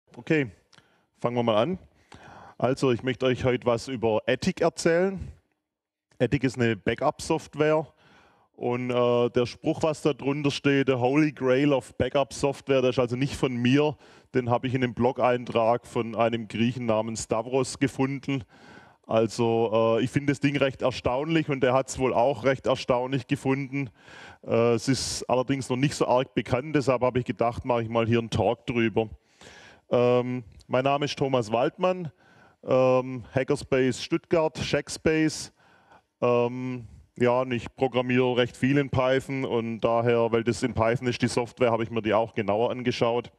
Okay, fangen wir mal an. Also, ich möchte euch heute was über Attic erzählen. Attic ist eine Backup-Software und der Spruch, was da drunter steht, the Holy Grail of Backup-Software, der ist also nicht von mir, den habe ich in einem Blog-Eintrag von einem Griechen namens Stavros gefunden. Also ich finde das Ding recht erstaunlich und der hat es wohl auch recht erstaunlich gefunden. Es ist allerdings noch nicht so arg bekannt, deshalb habe ich gedacht, mache ich mal hier einen Talk drüber. Mein Name ist Thomas Waldmann, Hackerspace Stuttgart, Shackspace. Ja, und ich programmiere recht viel in Python und daher, weil das in Python ist, die Software, habe ich mir die auch genauer angeschaut.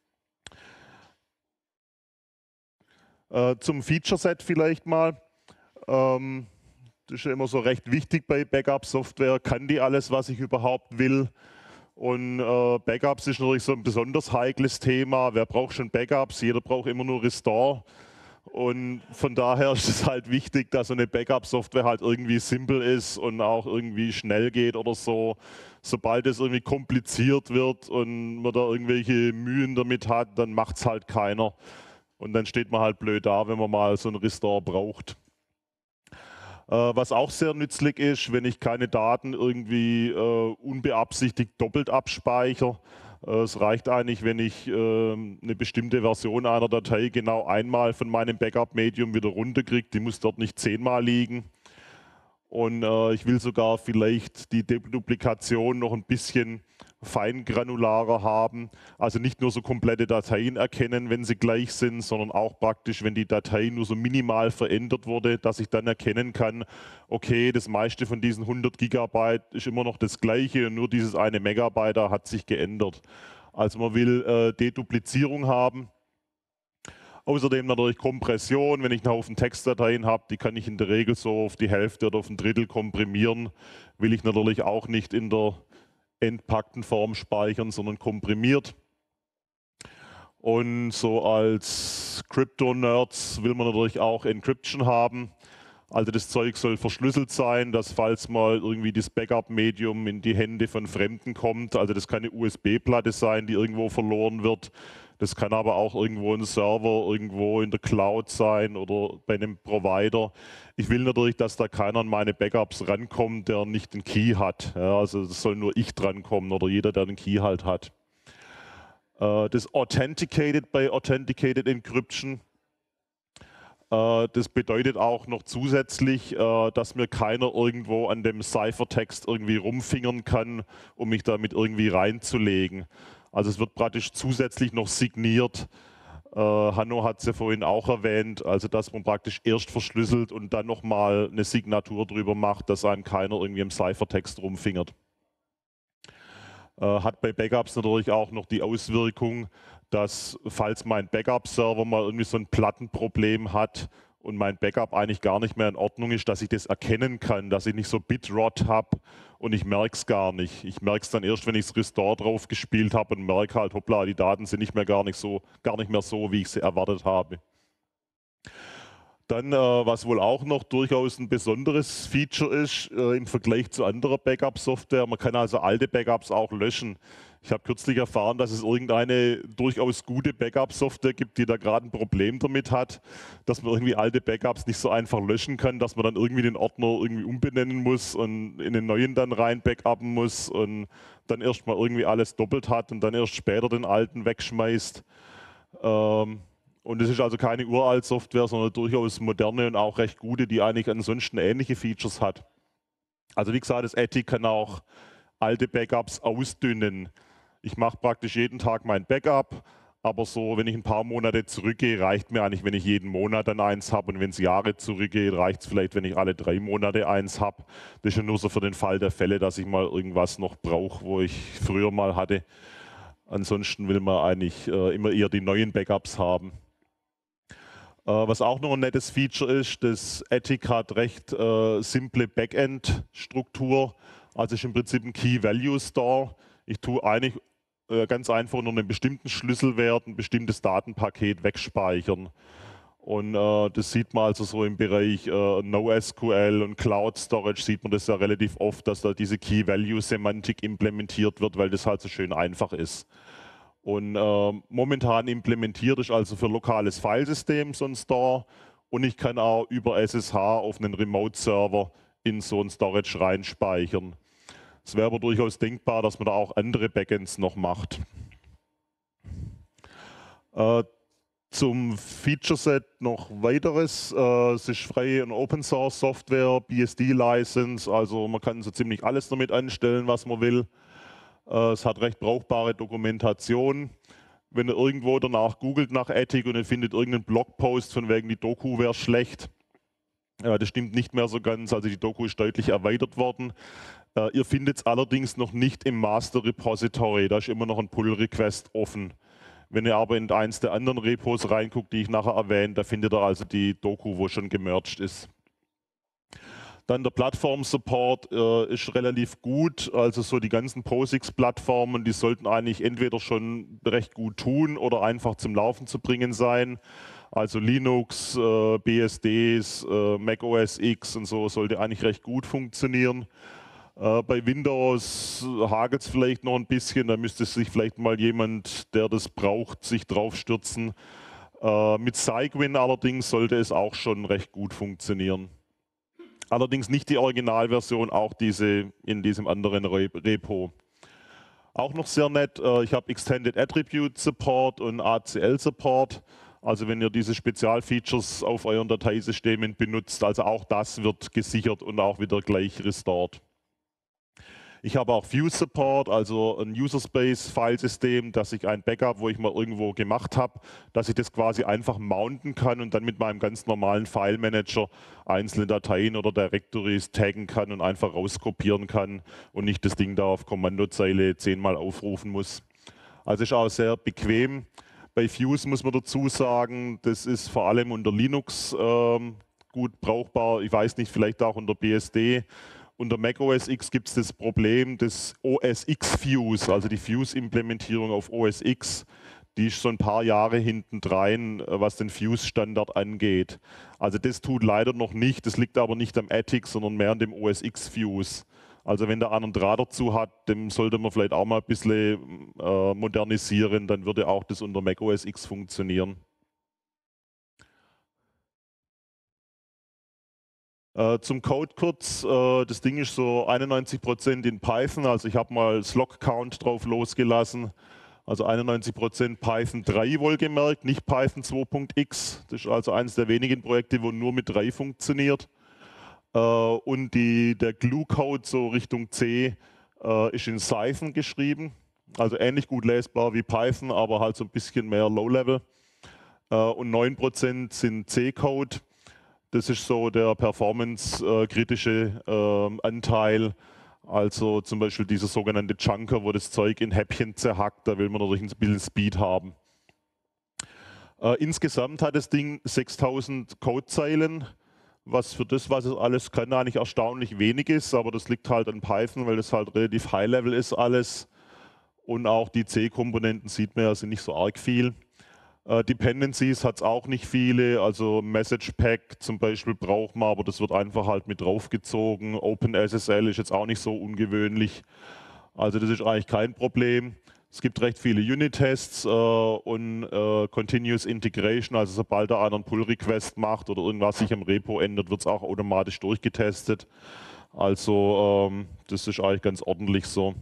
Zum Feature-Set vielleicht mal. Das ist ja immer so recht wichtig bei Backup-Software. Kann die alles, was ich überhaupt will? Und Backups ist natürlich so ein besonders heikles Thema. Wer braucht schon Backups? Jeder braucht immer nur Restore. Und von daher ist es halt wichtig, dass so eine Backup-Software halt irgendwie simpel ist und auch irgendwie schnell geht oder so. Sobald es irgendwie kompliziert wird und man da irgendwelche Mühen damit hat, dann macht es halt keiner. Und dann steht man halt blöd da, wenn man mal so einen Restore braucht. Was auch sehr nützlich ist, wenn ich keine Daten irgendwie unbeabsichtigt doppelt abspeichere. Es reicht eigentlich, wenn ich eine bestimmte Version einer Datei genau einmal von meinem Backup-Medium wieder runterkriege. Die muss dort nicht 10-mal liegen. Und ich will sogar vielleicht die Duplikation noch ein bisschen feingranularer haben. Also nicht nur so komplette Dateien erkennen, wenn sie gleich sind, sondern auch praktisch, wenn die Datei nur so minimal verändert wurde, dass ich dann erkennen kann, okay, das meiste von diesen 100 Gigabyte ist immer noch das gleiche und nur dieses eine Megabyte da hat sich geändert. Also man will Deduplizierung haben. Außerdem natürlich Kompression, wenn ich einen Haufen Textdateien habe, die kann ich in der Regel so auf die Hälfte oder auf ein Drittel komprimieren. Will ich natürlich auch nicht in der entpackten Form speichern, sondern komprimiert. Und so als Crypto-Nerds will man natürlich auch Encryption haben. Also das Zeug soll verschlüsselt sein, dass falls mal irgendwie das Backup-Medium in die Hände von Fremden kommt, also das kann eine USB-Platte sein, die irgendwo verloren wird. Das kann aber auch irgendwo ein Server irgendwo in der Cloud sein oder bei einem Provider. Ich will natürlich, dass da keiner an meine Backups rankommt, der nicht den Key hat. Ja, also das soll nur ich drankommen oder jeder, der den Key halt hat. Das Authenticated bei Authenticated Encryption. Das bedeutet auch noch zusätzlich, dass mir keiner irgendwo an dem Ciphertext irgendwie rumfingern kann, um mich damit irgendwie reinzulegen. Also es wird praktisch zusätzlich noch signiert. Hanno hat es ja vorhin auch erwähnt, also dass man praktisch erst verschlüsselt und dann nochmal eine Signatur drüber macht, dass einem keiner irgendwie im Ciphertext rumfingert. Hat bei Backups natürlich auch noch die Auswirkung, dass falls mein Backup-Server mal irgendwie so ein Plattenproblem hat und mein Backup eigentlich gar nicht mehr in Ordnung ist, dass ich das erkennen kann, dass ich nicht so Bitrot habe und ich merke es gar nicht. Ich merke es dann erst, wenn ich das Restore drauf gespielt habe und merke halt, hoppla, die Daten sind nicht mehr gar nicht mehr so, wie ich sie erwartet habe. Dann, was wohl auch noch durchaus ein besonderes Feature ist im Vergleich zu anderer Backup-Software, man kann also alte Backups auch löschen. Ich habe kürzlich erfahren, dass es irgendeine durchaus gute Backup-Software gibt, die da gerade ein Problem damit hat, dass man irgendwie alte Backups nicht so einfach löschen kann, dass man dann irgendwie den Ordner irgendwie umbenennen muss und in den neuen dann rein backuppen muss und dann erstmal irgendwie alles doppelt hat und dann erst später den alten wegschmeißt. Und es ist also keine uralt Software, sondern durchaus moderne und auch recht gute, die eigentlich ansonsten ähnliche Features hat. Also wie gesagt, das Attic kann auch alte Backups ausdünnen. Ich mache praktisch jeden Tag mein Backup, aber so, wenn ich ein paar Monate zurückgehe, reicht mir eigentlich, wenn ich jeden Monat dann eins habe. Und wenn es Jahre zurückgeht, reicht es vielleicht, wenn ich alle 3 Monate eins habe. Das ist ja nur so für den Fall der Fälle, dass ich mal irgendwas noch brauche, wo ich früher mal hatte. Ansonsten will man eigentlich immer eher die neuen Backups haben. Was auch noch ein nettes Feature ist, das Attic hat recht simple Backend-Struktur. Also ist im Prinzip ein Key-Value-Store. Ich tue eigentlich ganz einfach nur einen bestimmten Schlüsselwert, ein bestimmtes Datenpaket wegspeichern. Und das sieht man also so im Bereich NoSQL und Cloud Storage sieht man das ja relativ oft, dass da diese Key-Value-Semantik implementiert wird, weil das halt so schön einfach ist. Und momentan implementiert ist also für lokales Filesystem so ein Store und ich kann auch über SSH auf einen Remote-Server in so ein Storage reinspeichern. Es wäre aber durchaus denkbar, dass man da auch andere Backends noch macht. Zum Feature-Set noch weiteres. Es ist freie und Open-Source-Software, BSD-License, also man kann so ziemlich alles damit anstellen, was man will. Es hat recht brauchbare Dokumentation. Wenn ihr irgendwo danach googelt nach Attic und ihr findet irgendeinen Blogpost von wegen die Doku wäre schlecht, das stimmt nicht mehr so ganz, also die Doku ist deutlich erweitert worden. Ihr findet es allerdings noch nicht im Master Repository, da ist immer noch ein Pull-Request offen. Wenn ihr aber in eins der anderen Repos reinguckt, die ich nachher erwähne, da findet ihr also die Doku, wo schon gemerged ist. Dann der Plattform-Support ist relativ gut, also so die ganzen POSIX-Plattformen, die sollten eigentlich entweder schon recht gut tun oder einfach zum Laufen zu bringen sein. Also Linux, BSDs, Mac OS X und so sollte eigentlich recht gut funktionieren. Bei Windows hagelt es vielleicht noch ein bisschen, da müsste sich vielleicht mal jemand, der das braucht, sich drauf stürzen. Mit Cygwin allerdings sollte es auch schon recht gut funktionieren. Allerdings nicht die Originalversion, auch diese in diesem anderen Repo. Auch noch sehr nett, ich habe Extended Attribute Support und ACL Support. Also wenn ihr diese Spezialfeatures auf euren Dateisystemen benutzt, also auch das wird gesichert und auch wieder gleich restored. Ich habe auch Fuse Support, also ein User Space Filesystem, dass ich ein Backup, wo ich mal irgendwo gemacht habe, dass ich das quasi einfach mounten kann und dann mit meinem ganz normalen File Manager einzelne Dateien oder Directories taggen kann und einfach rauskopieren kann und nicht das Ding da auf Kommandozeile 10-mal aufrufen muss. Also ist auch sehr bequem. Bei Fuse muss man dazu sagen, das ist vor allem unter Linux gut brauchbar. Ich weiß nicht, vielleicht auch unter BSD. Unter Mac OS X gibt es das Problem des OS X Fuse, also die Fuse-Implementierung auf OS X. Die ist so ein paar Jahre hintendrein, was den Fuse-Standard angeht. Also das tut leider noch nicht, das liegt aber nicht am Attic, sondern mehr an dem OS X Fuse. Also wenn der einen Draht dazu hat, dem sollte man vielleicht auch mal ein bisschen modernisieren, dann würde auch das unter Mac OS X funktionieren. Zum Code kurz, das Ding ist so 91% in Python, also ich habe mal Slog-Count drauf losgelassen, also 91% Python 3 wohlgemerkt, nicht Python 2.x, das ist also eines der wenigen Projekte, wo nur mit 3 funktioniert. Und der Glue-Code so Richtung C ist in Python geschrieben, also ähnlich gut lesbar wie Python, aber halt so ein bisschen mehr Low-Level. Und 9% sind C-Code. Das ist so der performance-kritische Anteil. Also zum Beispiel dieser sogenannte Chunker, wo das Zeug in Häppchen zerhackt, da will man natürlich ein bisschen Speed haben. Insgesamt hat das Ding 6000 Codezeilen, was für das, was es alles kann, eigentlich erstaunlich wenig ist, aber das liegt halt an Python, weil das halt relativ High-Level ist alles. Und auch die C-Komponenten sieht man ja, sind nicht so arg viel. Dependencies hat es auch nicht viele, also Message Pack zum Beispiel braucht man, aber das wird einfach halt mit draufgezogen. OpenSSL ist jetzt auch nicht so ungewöhnlich, also das ist eigentlich kein Problem. Es gibt recht viele Unit-Tests und Continuous Integration, also sobald da einer einen Pull-Request macht oder irgendwas sich am Repo ändert, wird es auch automatisch durchgetestet. Also das ist eigentlich ganz ordentlich so.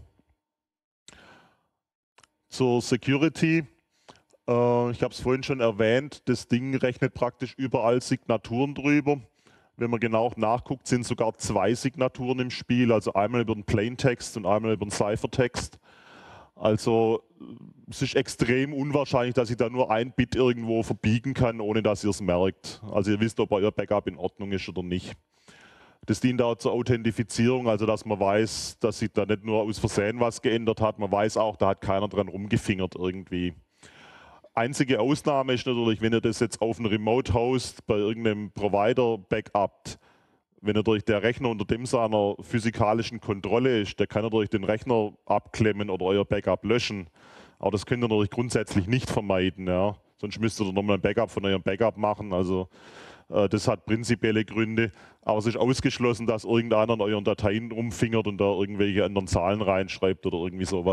Zur Security. Ich habe es vorhin schon erwähnt, das Ding rechnet praktisch überall Signaturen drüber. Wenn man genau nachguckt, sind sogar 2 Signaturen im Spiel, also einmal über den Plaintext und einmal über den Ciphertext. Also es ist extrem unwahrscheinlich, dass ich da nur ein Bit irgendwo verbiegen kann, ohne dass ihr es merkt. Also ihr wisst, ob euer Backup in Ordnung ist oder nicht. Das dient auch zur Authentifizierung, also dass man weiß, dass sich da nicht nur aus Versehen was geändert hat, man weiß auch, da hat keiner dran rumgefingert irgendwie. Einzige Ausnahme ist natürlich, wenn ihr das jetzt auf einem Remote-Host bei irgendeinem Provider backupt, wenn natürlich der Rechner unter dem seiner physikalischen Kontrolle ist, der kann natürlich den Rechner abklemmen oder euer Backup löschen. Aber das könnt ihr natürlich grundsätzlich nicht vermeiden. Ja. Sonst müsstet ihr nochmal ein Backup von eurem Backup machen. Also das hat prinzipielle Gründe. Aber es ist ausgeschlossen, dass irgendeiner an euren Dateien rumfingert und da irgendwelche anderen Zahlen reinschreibt oder irgendwie sowas.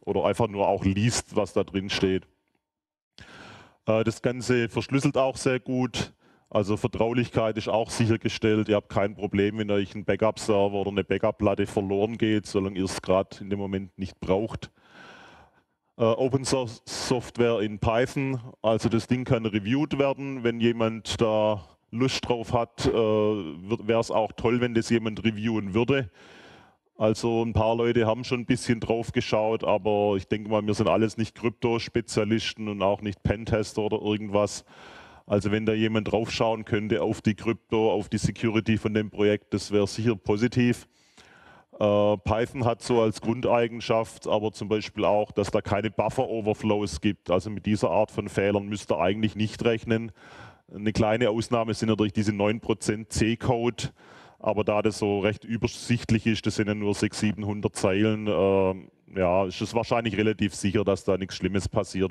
oder einfach nur auch liest, was da drin steht. Das Ganze verschlüsselt auch sehr gut. Also Vertraulichkeit ist auch sichergestellt. Ihr habt kein Problem, wenn euch ein Backup-Server oder eine Backup-Platte verloren geht, solange ihr es gerade in dem Moment nicht braucht. Open Source Software in Python, also das Ding kann reviewed werden. Wenn jemand da Lust drauf hat, wäre es auch toll, wenn das jemand reviewen würde. Also ein paar Leute haben schon ein bisschen drauf geschaut, aber ich denke mal, wir sind alles nicht Krypto-Spezialisten und auch nicht Pentester oder irgendwas. Also wenn da jemand drauf schauen könnte auf die Krypto, auf die Security von dem Projekt, das wäre sicher positiv. Python hat so als Grundeigenschaft aber zum Beispiel auch, dass da keine Buffer-Overflows gibt. Also mit dieser Art von Fehlern müsst ihr eigentlich nicht rechnen. Eine kleine Ausnahme sind natürlich diese 9% C-Code, aber da das so recht übersichtlich ist, das sind ja nur 600, 700 Zeilen, ja, ist es wahrscheinlich relativ sicher, dass da nichts Schlimmes passiert.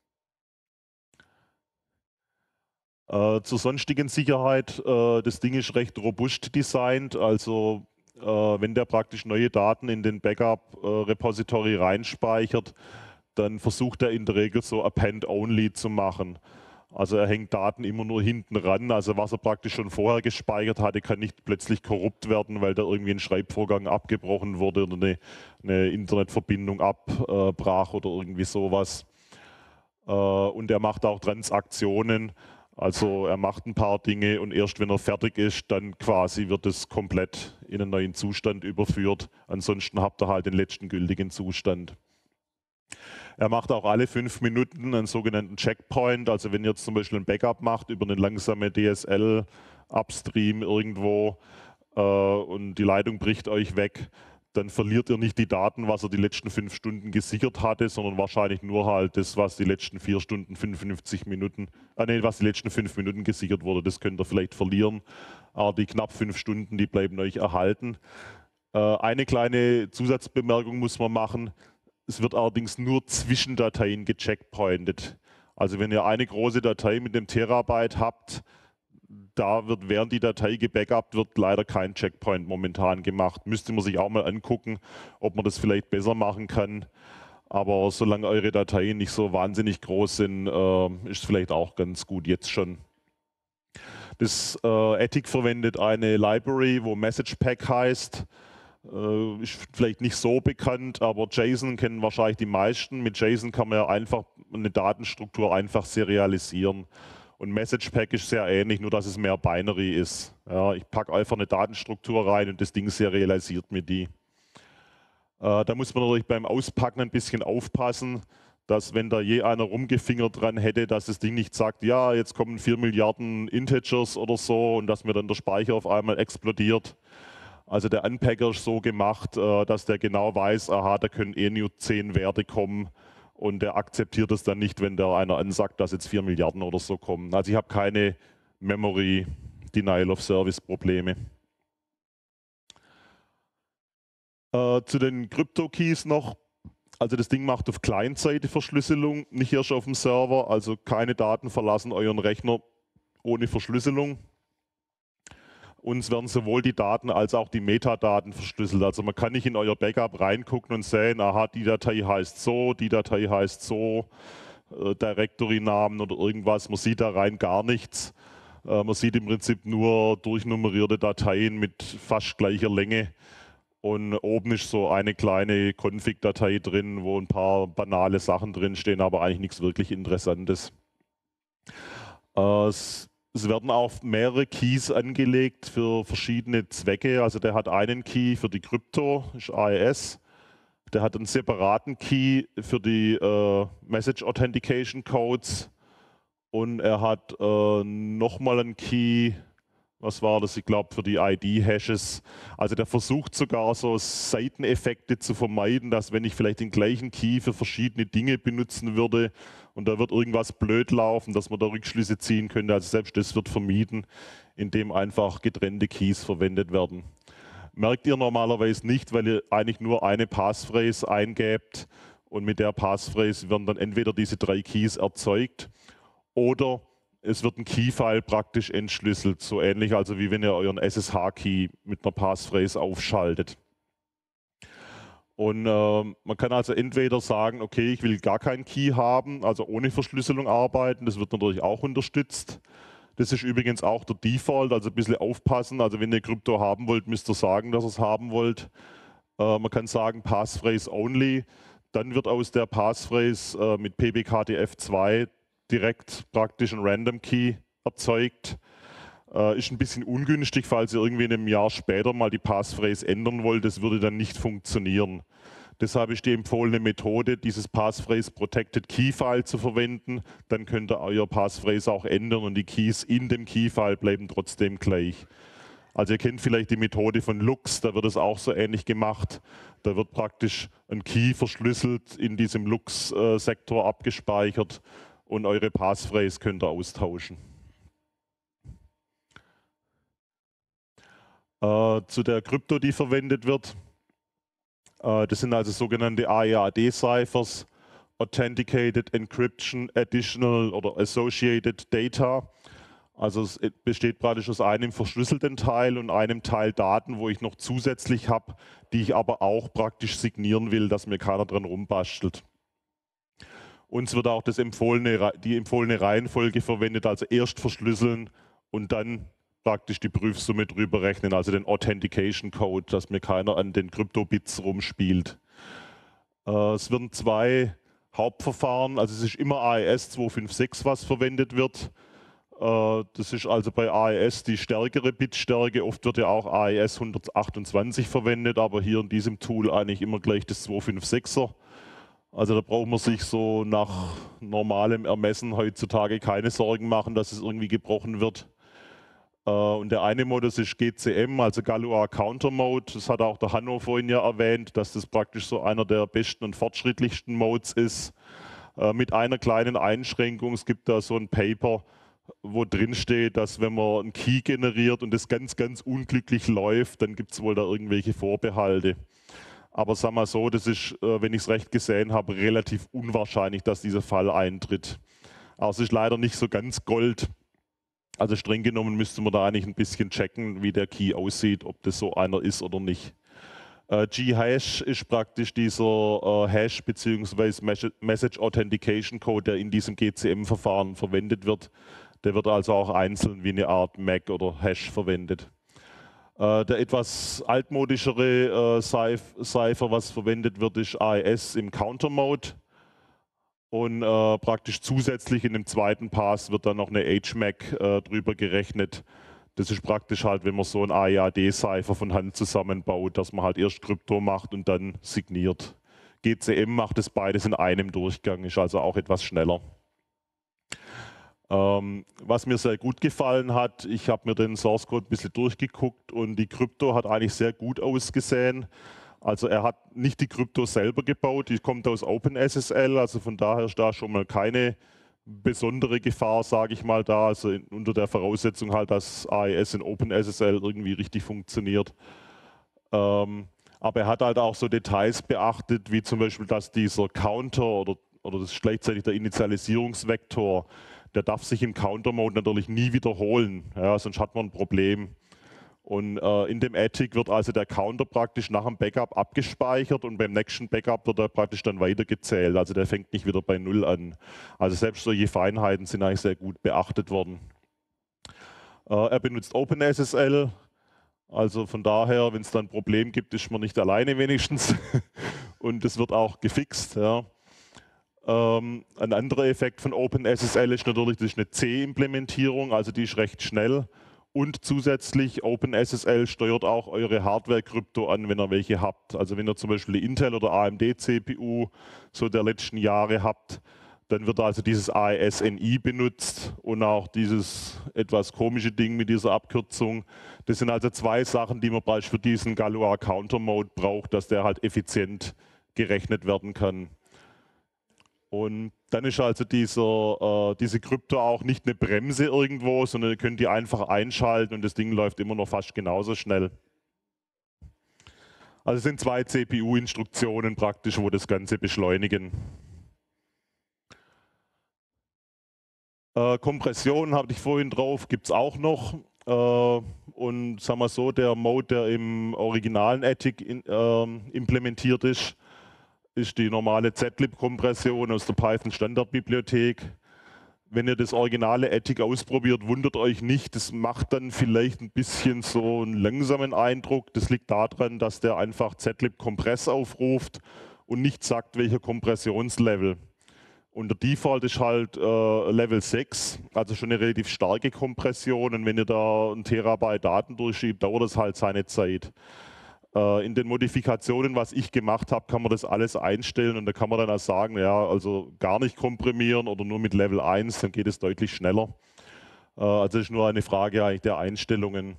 Zur sonstigen Sicherheit, das Ding ist recht robust designt, also wenn der praktisch neue Daten in den Backup-Repository reinspeichert, dann versucht er in der Regel so Append-Only zu machen. Also er hängt Daten immer nur hinten ran, also was er praktisch schon vorher gespeichert hatte, kann nicht plötzlich korrupt werden, weil da irgendwie ein Schreibvorgang abgebrochen wurde oder eine Internetverbindung abbrach oder irgendwie sowas. Und er macht auch Transaktionen. Also er macht ein paar Dinge und erst wenn er fertig ist, dann quasi wird es komplett in einen neuen Zustand überführt. Ansonsten habt ihr halt den letzten gültigen Zustand. Er macht auch alle 5 Minuten einen sogenannten Checkpoint. Also wenn ihr jetzt zum Beispiel ein Backup macht über eine langsame DSL-Upstream irgendwo und die Leitung bricht euch weg, dann verliert ihr nicht die Daten, was er die letzten 5 Stunden gesichert hatte, sondern wahrscheinlich nur halt das, was die letzten 4 Stunden, 55 Minuten, was die letzten 5 Minuten gesichert wurde, das könnt ihr vielleicht verlieren. Aber die knapp 5 Stunden, die bleiben euch erhalten. Eine kleine Zusatzbemerkung muss man machen. Es wird allerdings nur Zwischendateien gecheckpointet. Also wenn ihr eine große Datei mit einem Terabyte habt, da wird, während die Datei gebackupt wird, leider kein Checkpoint momentan gemacht. Müsste man sich auch mal angucken, ob man das vielleicht besser machen kann. Aber solange eure Dateien nicht so wahnsinnig groß sind, ist es vielleicht auch ganz gut jetzt schon. Das Attic verwendet eine Library, wo MessagePack heißt. Ist vielleicht nicht so bekannt, aber JSON kennen wahrscheinlich die meisten. Mit JSON kann man ja einfach eine Datenstruktur einfach serialisieren. Und MessagePack ist sehr ähnlich, nur dass es mehr Binary ist. Ja, ich packe einfach eine Datenstruktur rein und das Ding serialisiert mir die. Da muss man natürlich beim Auspacken ein bisschen aufpassen, dass wenn da je einer rumgefingert dran hätte, dass das Ding nicht sagt, ja, jetzt kommen 4 Milliarden Integers oder so und dass mir dann der Speicher auf einmal explodiert. Also der Unpacker ist so gemacht, dass der genau weiß, aha, da können eh nur 10 Werte kommen. Und der akzeptiert es dann nicht, wenn der einer ansagt, dass jetzt 4 Milliarden oder so kommen. Also ich habe keine Memory Denial of Service Probleme. Zu den Crypto-Keys noch. Also das Ding macht auf Client-Seite Verschlüsselung, nicht erst auf dem Server. Also keine Daten verlassen euren Rechner ohne Verschlüsselung. Uns werden sowohl die Daten als auch die Metadaten verschlüsselt. Also man kann nicht in euer Backup reingucken und sehen, aha, die Datei heißt so, die Datei heißt so, Directory-Namen oder irgendwas. Man sieht da rein gar nichts. Man sieht im Prinzip nur durchnummerierte Dateien mit fast gleicher Länge. Und oben ist so eine kleine Config-Datei drin, wo ein paar banale Sachen drinstehen, aber eigentlich nichts wirklich Interessantes. Es werden auch mehrere Keys angelegt für verschiedene Zwecke. Also der hat einen Key für die Krypto, ist AES. Der hat einen separaten Key für die Message Authentication Codes. Und er hat nochmal einen Key, was war das? Ich glaube für die ID-Hashes. Also der versucht sogar so Seiteneffekte zu vermeiden, dass wenn ich vielleicht den gleichen Key für verschiedene Dinge benutzen würde und da wird irgendwas blöd laufen, dass man da Rückschlüsse ziehen könnte. Also selbst das wird vermieden, indem einfach getrennte Keys verwendet werden. Merkt ihr normalerweise nicht, weil ihr eigentlich nur eine Passphrase eingebt und mit der Passphrase werden dann entweder diese 3 Keys erzeugt oder es wird ein Key-File praktisch entschlüsselt, so ähnlich also wie wenn ihr euren SSH-Key mit einer Passphrase aufschaltet. Und man kann also entweder sagen, okay, ich will gar keinen Key haben, also ohne Verschlüsselung arbeiten, das wird natürlich auch unterstützt. Das ist übrigens auch der Default, also ein bisschen aufpassen, also wenn ihr Krypto haben wollt, müsst ihr sagen, dass ihr es haben wollt. Man kann sagen Passphrase only, dann wird aus der Passphrase mit PBKTF2 direkt praktisch ein Random Key erzeugt. Ist ein bisschen ungünstig, falls ihr irgendwie in einem Jahr später mal die Passphrase ändern wollt, das würde dann nicht funktionieren. Deshalb ist die empfohlene Methode, dieses Passphrase Protected Key File zu verwenden. Dann könnt ihr euer Passphrase auch ändern und die Keys in dem Key File bleiben trotzdem gleich. Also ihr kennt vielleicht die Methode von Lux, da wird es auch so ähnlich gemacht. Da wird praktisch ein Key verschlüsselt in diesem Lux-Sektor abgespeichert und eure Passphrase könnt ihr austauschen. Zu der Krypto, die verwendet wird. Das sind also sogenannte AEAD-Ciphers, Authenticated Encryption Additional oder Associated Data. Also es besteht praktisch aus einem verschlüsselten Teil und einem Teil Daten, wo ich noch zusätzlich habe, die ich aber auch praktisch signieren will, dass mir keiner dran rumbastelt. Uns wird auch die empfohlene Reihenfolge verwendet, also erst verschlüsseln und dann praktisch die Prüfsumme drüber rechnen, also den Authentication Code, dass mir keiner an den Kryptobits rumspielt. Es werden zwei Hauptverfahren, also es ist immer AES 256, was verwendet wird. Das ist also bei AES die stärkere Bitstärke, oft wird ja auch AES 128 verwendet, aber hier in diesem Tool eigentlich immer gleich das 256er. Also da braucht man sich so nach normalem Ermessen heutzutage keine Sorgen machen, dass es irgendwie gebrochen wird. Und der eine Modus ist GCM, also Galois Counter Mode. Das hat auch der Hanno vorhin ja erwähnt, dass das praktisch so einer der besten und fortschrittlichsten Modes ist. Mit einer kleinen Einschränkung, es gibt da so ein Paper, wo drin steht, dass wenn man einen Key generiert und das ganz, ganz unglücklich läuft, dann gibt es wohl da irgendwelche Vorbehalte. Aber sag mal so, das ist, wenn ich es recht gesehen habe, relativ unwahrscheinlich, dass dieser Fall eintritt. Aber es ist leider nicht so ganz Gold. Also streng genommen müsste man da eigentlich ein bisschen checken, wie der Key aussieht, ob das so einer ist oder nicht. G-Hash ist praktisch dieser Hash bzw. Message Authentication Code, der in diesem GCM-Verfahren verwendet wird. Der wird also auch einzeln wie eine Art MAC oder Hash verwendet. Der etwas altmodischere Cipher, was verwendet wird, ist AES im Counter-Mode. Und praktisch zusätzlich in dem zweiten Pass wird dann noch eine HMAC drüber gerechnet. Das ist praktisch halt, wenn man so ein AEAD-Cipher von Hand zusammenbaut, dass man halt erst Krypto macht und dann signiert. GCM macht das beides in einem Durchgang, ist also auch etwas schneller. Was mir sehr gut gefallen hat, ich habe mir den Source Code ein bisschen durchgeguckt und die Krypto hat eigentlich sehr gut ausgesehen. Also er hat nicht die Krypto selber gebaut, die kommt aus OpenSSL, also von daher ist da schon mal keine besondere Gefahr, sage ich mal, da, also unter der Voraussetzung halt, dass AES in OpenSSL irgendwie richtig funktioniert. Aber er hat halt auch so Details beachtet, wie zum Beispiel, dass dieser Counter oder das ist gleichzeitig der Initialisierungsvektor, der darf sich im Counter-Mode natürlich nie wiederholen, ja, sonst hat man ein Problem. Und in dem Attic wird also der Counter praktisch nach dem Backup abgespeichert und beim nächsten Backup wird er praktisch dann weitergezählt. Also der fängt nicht wieder bei Null an. Also selbst solche Feinheiten sind eigentlich sehr gut beachtet worden. Er benutzt OpenSSL. Also von daher, wenn es dann ein Problem gibt, ist man nicht alleine wenigstens. Und das wird auch gefixt. Ja. Ein anderer Effekt von OpenSSL ist natürlich, das ist eine C-Implementierung, also die ist recht schnell. Und zusätzlich OpenSSL steuert auch eure Hardware-Krypto an, wenn ihr welche habt. Also wenn ihr zum Beispiel die Intel- oder AMD-CPU so der letzten Jahre habt, dann wird also dieses AES-NI benutzt und auch dieses etwas komische Ding mit dieser Abkürzung. Das sind also zwei Sachen, die man beispielsweise für diesen Galois Counter Mode braucht, dass der halt effizient gerechnet werden kann. Und dann ist also diese Krypto auch nicht eine Bremse irgendwo, sondern ihr könnt die einfach einschalten und das Ding läuft immer noch fast genauso schnell. Also es sind zwei CPU-Instruktionen praktisch, wo das Ganze beschleunigen. Kompression hatte ich vorhin drauf, gibt es auch noch. und sagen wir so, der Mode, der im originalen Attic implementiert ist, ist die normale zlib-Kompression aus der Python-Standardbibliothek. Wenn ihr das originale Attic ausprobiert, wundert euch nicht, das macht dann vielleicht ein bisschen so einen langsamen Eindruck. Das liegt daran, dass der einfach zlib-Compress aufruft und nicht sagt, welcher Kompressionslevel. Und der Default ist halt Level 6, also schon eine relativ starke Kompression. Und wenn ihr da ein Terabyte Daten durchschiebt, dauert das halt seine Zeit. In den Modifikationen, was ich gemacht habe, kann man das alles einstellen und da kann man dann auch sagen, ja, also gar nicht komprimieren oder nur mit Level 1, dann geht es deutlich schneller. Also ist nur eine Frage eigentlich der Einstellungen.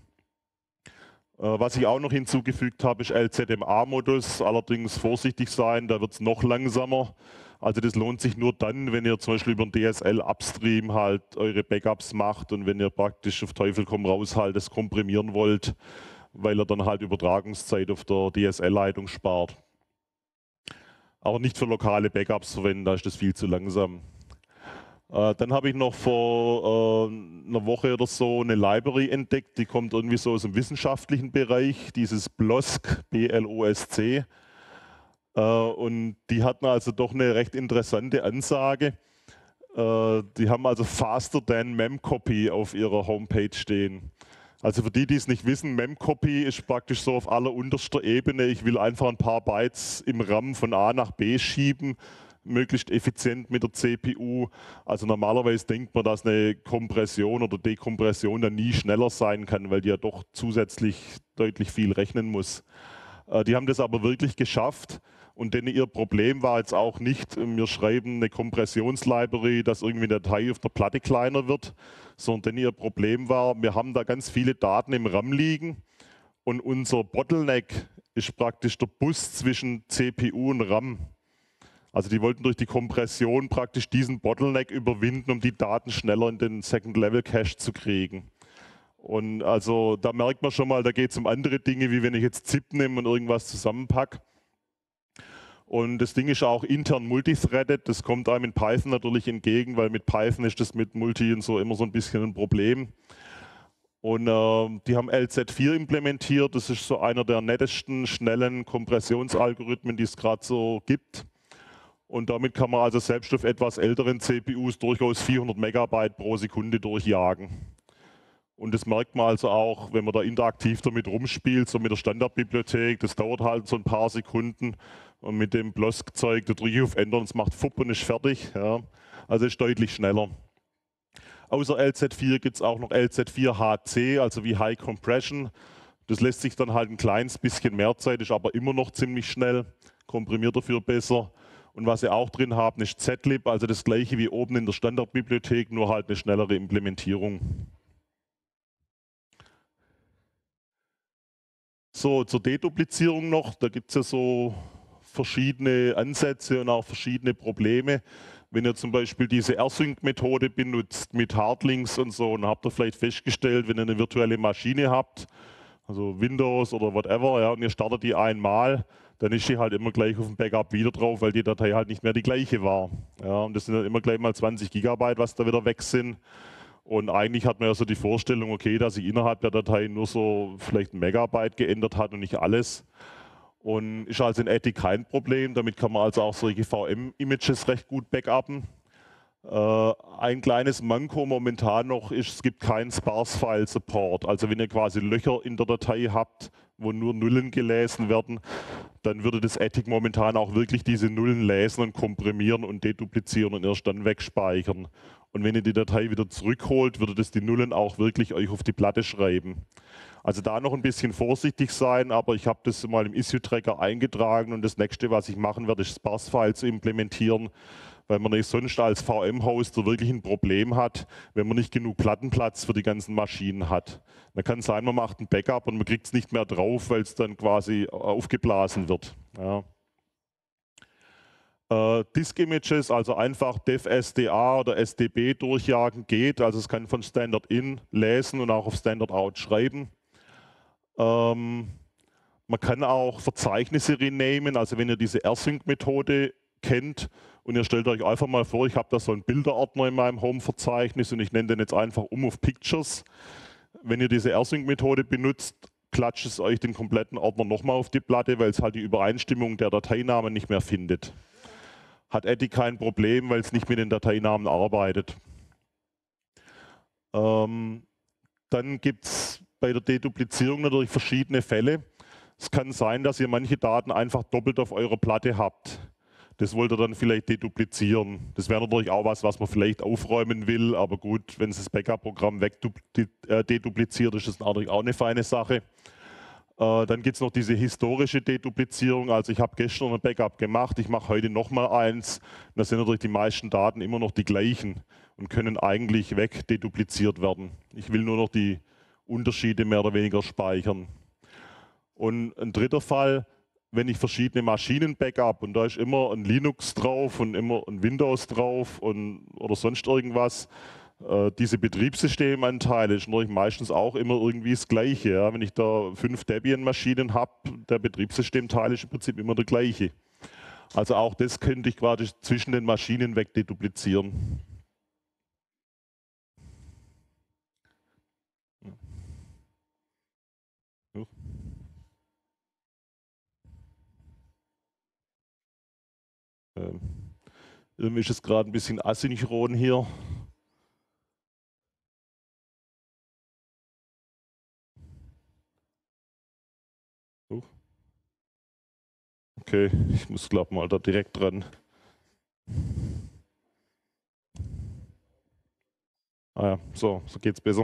Was ich auch noch hinzugefügt habe, ist LZMA-Modus, allerdings vorsichtig sein, da wird es noch langsamer. Also das lohnt sich nur dann, wenn ihr zum Beispiel über den DSL-Upstream halt eure Backups macht und wenn ihr praktisch auf Teufel komm raus halt das komprimieren wollt, weil er dann halt Übertragungszeit auf der DSL-Leitung spart. Aber nicht für lokale Backups verwenden, da ist das viel zu langsam. Dann habe ich noch vor einer Woche oder so eine Library entdeckt, die kommt irgendwie so aus dem wissenschaftlichen Bereich, dieses BLOSC, B-L-O-S-C. Und die hatten also doch eine recht interessante Ansage. Die haben also Faster than Memcopy auf ihrer Homepage stehen. Also für die, die es nicht wissen, Memcopy ist praktisch so auf allerunterster Ebene. Ich will einfach ein paar Bytes im RAM von A nach B schieben, möglichst effizient mit der CPU. Also normalerweise denkt man, dass eine Kompression oder Dekompression dann nie schneller sein kann, weil die ja doch zusätzlich deutlich viel rechnen muss. Die haben das aber wirklich geschafft. Und denn ihr Problem war jetzt auch nicht, wir schreiben eine Kompressionslibrary, dass irgendwie eine Datei auf der Platte kleiner wird, sondern denn ihr Problem war, wir haben da ganz viele Daten im RAM liegen und unser Bottleneck ist praktisch der Bus zwischen CPU und RAM. Also die wollten durch die Kompression praktisch diesen Bottleneck überwinden, um die Daten schneller in den Second-Level-Cache zu kriegen. Und also da merkt man schon mal, da geht es um andere Dinge, wie wenn ich jetzt ZIP nehme und irgendwas zusammenpacke. Und das Ding ist auch intern multithreaded, das kommt einem in Python natürlich entgegen, weil mit Python ist das mit Multi und so immer so ein bisschen ein Problem. Und die haben LZ4 implementiert, das ist so einer der nettesten, schnellen Kompressionsalgorithmen, die es gerade so gibt. Und damit kann man also selbst auf etwas älteren CPUs durchaus 400 Megabyte pro Sekunde durchjagen. Und das merkt man also auch, wenn man da interaktiv damit rumspielt, so mit der Standardbibliothek, das dauert halt so ein paar Sekunden. Und mit dem BLOSC-Zeug, da drücke ich auf Ändern, es macht Fupp und ist fertig. Ja. Also ist deutlich schneller. Außer LZ4 gibt es auch noch LZ4HC, also wie High Compression. Das lässt sich dann halt ein kleines bisschen mehr Zeit, ist aber immer noch ziemlich schnell, komprimiert dafür besser. Und was sie auch drin haben, ist zlib, also das gleiche wie oben in der Standardbibliothek, nur halt eine schnellere Implementierung. So, zur Deduplizierung noch, da gibt es ja so verschiedene Ansätze und auch verschiedene Probleme. Wenn ihr zum Beispiel diese R-Sync-Methode benutzt mit Hardlinks und so, dann habt ihr vielleicht festgestellt, wenn ihr eine virtuelle Maschine habt, also Windows oder whatever, ja, und ihr startet die einmal, dann ist die halt immer gleich auf dem Backup wieder drauf, weil die Datei halt nicht mehr die gleiche war. Ja, und das sind dann immer gleich mal 20 Gigabyte, was da wieder weg sind. Und eigentlich hat man ja so die Vorstellung, okay, dass sich innerhalb der Datei nur so vielleicht ein Megabyte geändert hat und nicht alles. Und ist also in Attic kein Problem. Damit kann man also auch solche VM-Images recht gut backuppen. Ein kleines Manko momentan noch ist, es gibt keinen Sparse-File-Support. Also wenn ihr quasi Löcher in der Datei habt, wo nur Nullen gelesen werden, dann würde das Attic momentan auch wirklich diese Nullen lesen und komprimieren und deduplizieren und erst dann wegspeichern. Und wenn ihr die Datei wieder zurückholt, würde das die Nullen auch wirklich euch auf die Platte schreiben. Also da noch ein bisschen vorsichtig sein, aber ich habe das mal im Issue-Tracker eingetragen und das nächste, was ich machen werde, ist Sparse-File zu implementieren, weil man nicht sonst als VM-Hoster wirklich ein Problem hat, wenn man nicht genug Plattenplatz für die ganzen Maschinen hat. Dann kann es sein, man macht ein Backup und man kriegt es nicht mehr drauf, weil es dann quasi aufgeblasen wird. Ja. Disk Images, also einfach dev SDA oder SDB durchjagen geht, also es kann von Standard in lesen und auch auf Standard out schreiben. Man kann auch Verzeichnisse renamen, also wenn ihr diese R-Sync-Methode kennt und ihr stellt euch einfach mal vor, ich habe da so einen Bilderordner in meinem Home-Verzeichnis und ich nenne den jetzt einfach auf Pictures. wenn ihr diese AirSync-Methode benutzt, klatscht es euch den kompletten Ordner nochmal auf die Platte, weil es halt die Übereinstimmung der Dateinamen nicht mehr findet. Hat Eddy kein Problem, weil es nicht mit den Dateinamen arbeitet. Dann gibt es bei der Deduplizierung natürlich verschiedene Fälle. Es kann sein, dass ihr manche Daten einfach doppelt auf eurer Platte habt. Das wollt ihr dann vielleicht deduplizieren. Das wäre natürlich auch was man vielleicht aufräumen will, aber gut, wenn es das Backup-Programm dedupliziert, ist das natürlich auch eine feine Sache. Dann gibt es noch diese historische Deduplizierung. Also ich habe gestern ein Backup gemacht, ich mache heute nochmal eins. Da sind natürlich die meisten Daten immer noch die gleichen und können eigentlich wegdedupliziert werden. Ich will nur noch die Unterschiede mehr oder weniger speichern. Und ein dritter Fall, wenn ich verschiedene Maschinen backup und da ist immer ein Linux drauf und immer ein Windows drauf oder sonst irgendwas, diese Betriebssystemanteile ist natürlich meistens auch immer irgendwie das Gleiche. Ja? Wenn ich da 5 Debian-Maschinen habe, der Betriebssystemteil ist im Prinzip immer der gleiche. Also auch das könnte ich quasi zwischen den Maschinen wegdeduplizieren. Irgendwie ist es gerade ein bisschen asynchron hier. Okay, ich muss glaube mal da direkt dran. Ah ja, so geht's besser.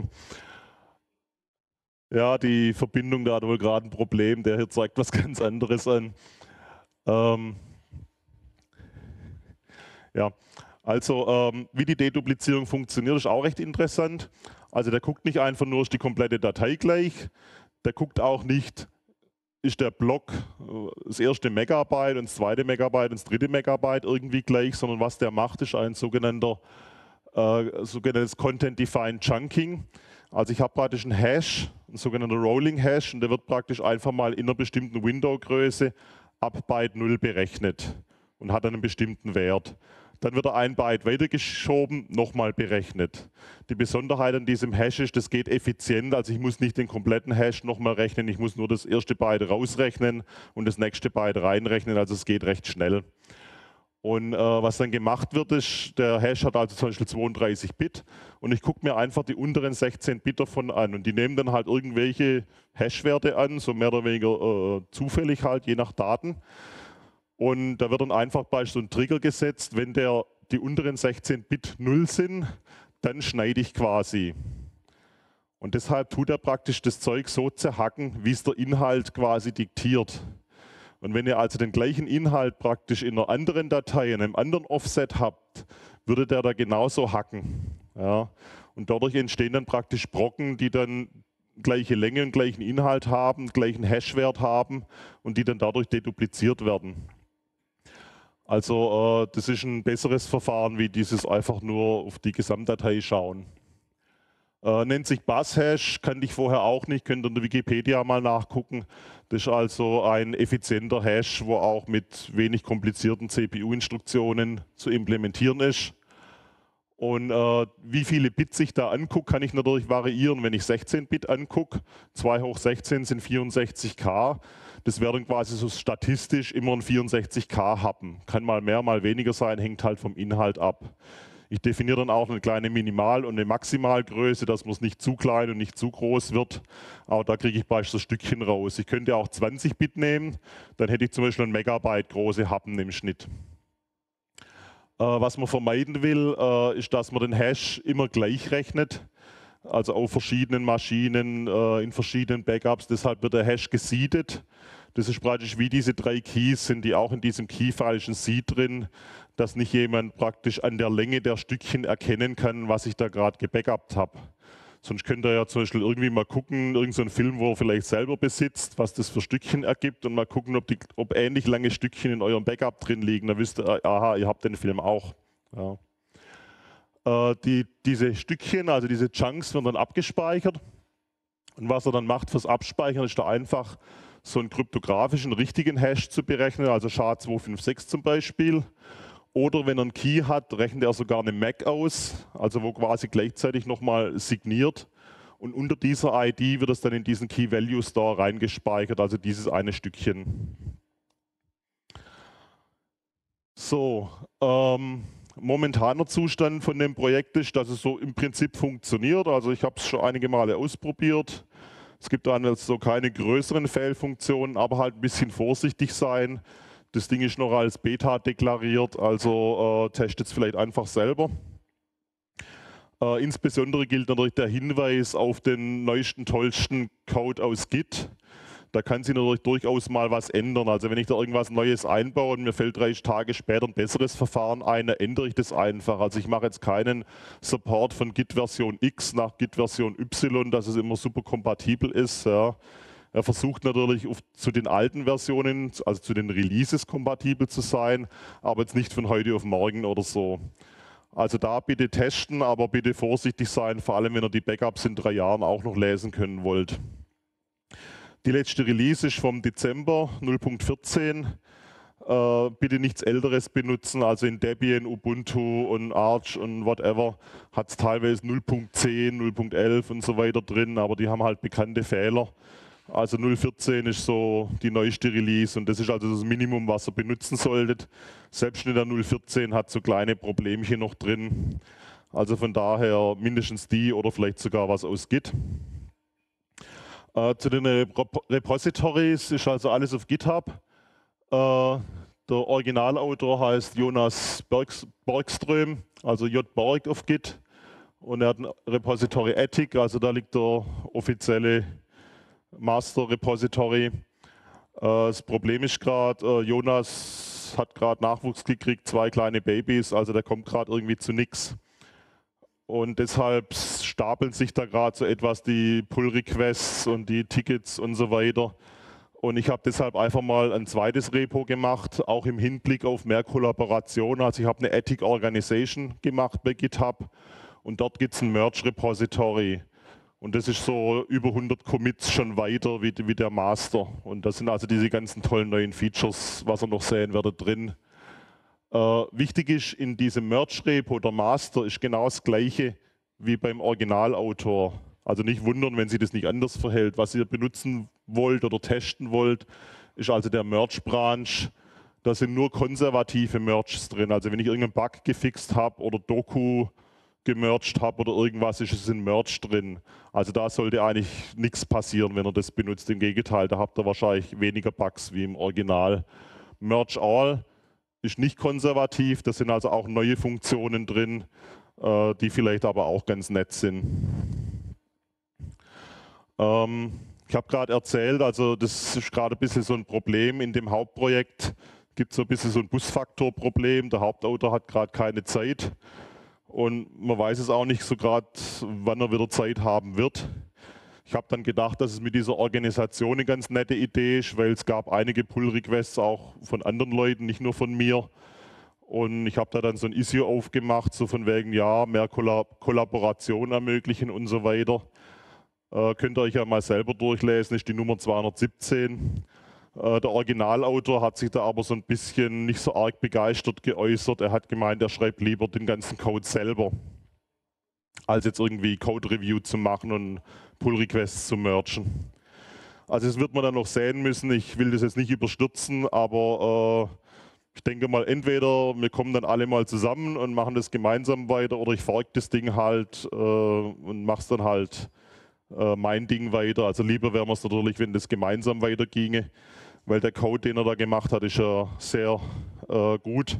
Ja, die Verbindung, da hat wohl gerade ein Problem, der hier zeigt was ganz anderes an. Ja, also wie die Deduplizierung funktioniert, ist auch recht interessant. Also der guckt nicht einfach nur, ist die komplette Datei gleich, der guckt auch nicht, ist der Block, das erste Megabyte und das zweite Megabyte und das dritte Megabyte irgendwie gleich, sondern was der macht, ist ein sogenanntes Content-Defined Chunking. Also ich habe praktisch einen Hash, ein sogenannter Rolling Hash, und der wird praktisch einfach mal in einer bestimmten Window-Größe ab Byte 0 berechnet und hat einen bestimmten Wert. Dann wird er ein Byte weitergeschoben, nochmal berechnet. Die Besonderheit an diesem Hash ist, das geht effizient, also ich muss nicht den kompletten Hash nochmal rechnen, ich muss nur das erste Byte rausrechnen und das nächste Byte reinrechnen, also es geht recht schnell. Und was dann gemacht wird, ist, der Hash hat also zum Beispiel 32 Bit und ich gucke mir einfach die unteren 16 Bit davon an und die nehmen dann halt irgendwelche Hash-Werte an, so mehr oder weniger zufällig halt, je nach Daten. Und da wird dann einfach bei so einem Trigger gesetzt, wenn die unteren 16 Bit 0 sind, dann schneide ich quasi. Und deshalb tut er praktisch das Zeug so zerhacken, wie es der Inhalt quasi diktiert. Und wenn ihr also den gleichen Inhalt praktisch in einer anderen Datei, in einem anderen Offset habt, würde der da genauso hacken. Ja. Und dadurch entstehen dann praktisch Brocken, die dann gleiche Länge und gleichen Inhalt haben, gleichen Hashwert haben und die dann dadurch dedupliziert werden. Also das ist ein besseres Verfahren, wie dieses einfach nur auf die Gesamtdatei schauen. Nennt sich Buzzhash, kannte ich vorher auch nicht, könnt ihr in der Wikipedia mal nachgucken. Das ist also ein effizienter Hash, wo auch mit wenig komplizierten CPU-Instruktionen zu implementieren ist. Und wie viele Bits ich da angucke, kann ich natürlich variieren. Wenn ich 16 Bit angucke, 2 hoch 16 sind 64K. Das wäre dann quasi so statistisch immer ein 64K haben. Kann mal mehr, mal weniger sein, hängt halt vom Inhalt ab. Ich definiere dann auch eine kleine Minimal- und eine Maximalgröße, dass man es nicht zu klein und nicht zu groß wird. Aber da kriege ich beispielsweise Stückchen raus. Ich könnte auch 20 Bit nehmen, dann hätte ich zum Beispiel ein Megabyte große Happen im Schnitt. Was man vermeiden will, ist, dass man den Hash immer gleich rechnet. Also auf verschiedenen Maschinen, in verschiedenen Backups. Deshalb wird der Hash gesiedet. Das ist praktisch wie diese 3 Keys, sind die auch in diesem Key-File ist ein Seed drin, dass nicht jemand praktisch an der Länge der Stückchen erkennen kann, was ich da gerade gebackupt habe. Sonst könnt ihr ja zum Beispiel irgendwie mal gucken, irgendein so ein Film, wo ihr vielleicht selber besitzt, was das für Stückchen ergibt und mal gucken, ob ähnlich lange Stückchen in eurem Backup drin liegen. Da wisst ihr, aha, ihr habt den Film auch. Ja. Diese Stückchen, also diese Chunks, werden dann abgespeichert. Und was er dann macht fürs Abspeichern, ist da einfach so einen kryptografischen richtigen Hash zu berechnen, also SHA-256 zum Beispiel. Oder wenn er einen Key hat, rechnet er sogar eine MAC aus, also wo quasi gleichzeitig nochmal signiert und unter dieser ID wird es dann in diesen Key Value Store reingespeichert, also dieses eine Stückchen. So, momentaner Zustand von dem Projekt ist, dass es so im Prinzip funktioniert. Also ich habe es schon einige Male ausprobiert. Es gibt dann also keine größeren Fehlfunktionen, aber halt ein bisschen vorsichtig sein. Das Ding ist noch als Beta deklariert, also testet es vielleicht einfach selber. Insbesondere gilt natürlich der Hinweis auf den neuesten, tollsten Code aus Git. Da kann sich natürlich durchaus mal was ändern. Also wenn ich da irgendwas Neues einbaue und mir fällt 3 Tage später ein besseres Verfahren ein, dann ändere ich das einfach. Also ich mache jetzt keinen Support von Git-Version X nach Git-Version Y, dass es immer super kompatibel ist. Ja. Er versucht natürlich zu den alten Versionen, also zu den Releases kompatibel zu sein, aber jetzt nicht von heute auf morgen oder so. Also da bitte testen, aber bitte vorsichtig sein, vor allem wenn ihr die Backups in 3 Jahren auch noch lesen können wollt. Die letzte Release ist vom Dezember 0.14. Bitte nichts Älteres benutzen, also in Debian, Ubuntu und Arch und whatever hat es teilweise 0.10, 0.11 und so weiter drin, aber die haben halt bekannte Fehler. Also 0.14 ist so die neueste Release und das ist also das Minimum, was ihr benutzen solltet. Selbst in der 0.14 hat so kleine Problemchen noch drin. Also von daher mindestens die oder vielleicht sogar was aus Git. Zu den Repositories ist also alles auf GitHub. Der Originalautor heißt Jonas Borgström, also J. Borg auf Git. Und er hat ein Repository Ethic, also da liegt der offizielle Master Repository. Das Problem ist gerade, Jonas hat gerade Nachwuchs gekriegt, 2 kleine Babys, also der kommt gerade irgendwie zu nichts. Und deshalb stapeln sich da gerade so etwas die Pull-Requests und die Tickets und so weiter. Und ich habe deshalb einfach mal ein zweites Repo gemacht, auch im Hinblick auf mehr Kollaboration. Also ich habe eine Ethic Organization gemacht bei GitHub und dort gibt es ein Merge Repository. Und das ist so über 100 Commits schon weiter wie der Master. Und da sind also diese ganzen tollen neuen Features, was ihr noch sehen werdet, drin. Wichtig ist, in diesem Merge-Repo, der Master, ist genau das gleiche wie beim Originalautor. Also nicht wundern, wenn sich das nicht anders verhält. Was ihr benutzen wollt oder testen wollt, ist also der Merge-Branch. Da sind nur konservative Merges drin. Also wenn ich irgendeinen Bug gefixt habe oder Doku gemerged habe oder irgendwas, ist es in Merge drin. Also da sollte eigentlich nichts passieren, wenn ihr das benutzt. Im Gegenteil, da habt ihr wahrscheinlich weniger Bugs wie im Original. Merge All ist nicht konservativ, da sind also auch neue Funktionen drin, die vielleicht aber auch ganz nett sind. Ich habe gerade erzählt, also das ist gerade ein bisschen so ein Problem in dem Hauptprojekt. Gibt so ein bisschen so ein Busfaktorproblem. Der Hauptautor hat gerade keine Zeit und man weiß es auch nicht so gerade, wann er wieder Zeit haben wird. Ich habe dann gedacht, dass es mit dieser Organisation eine ganz nette Idee ist, weil es gab einige Pull-Requests auch von anderen Leuten, nicht nur von mir. Und ich habe da dann so ein Issue aufgemacht, so von wegen, ja, mehr Kollaboration ermöglichen und so weiter. Könnt ihr euch ja mal selber durchlesen, ist die Nummer 217. Der Originalautor hat sich da aber so ein bisschen nicht so arg begeistert geäußert. Er hat gemeint, er schreibt lieber den ganzen Code selber, als jetzt irgendwie Code-Review zu machen und Pull-Requests zu mergen. Also das wird man dann noch sehen müssen. Ich will das jetzt nicht überstürzen, aber ich denke mal, entweder wir kommen dann alle mal zusammen und machen das gemeinsam weiter oder ich fork das Ding halt und mache es dann halt mein Ding weiter. Also lieber wäre es natürlich, wenn das gemeinsam weiterginge, weil der Code, den er da gemacht hat, ist ja sehr gut.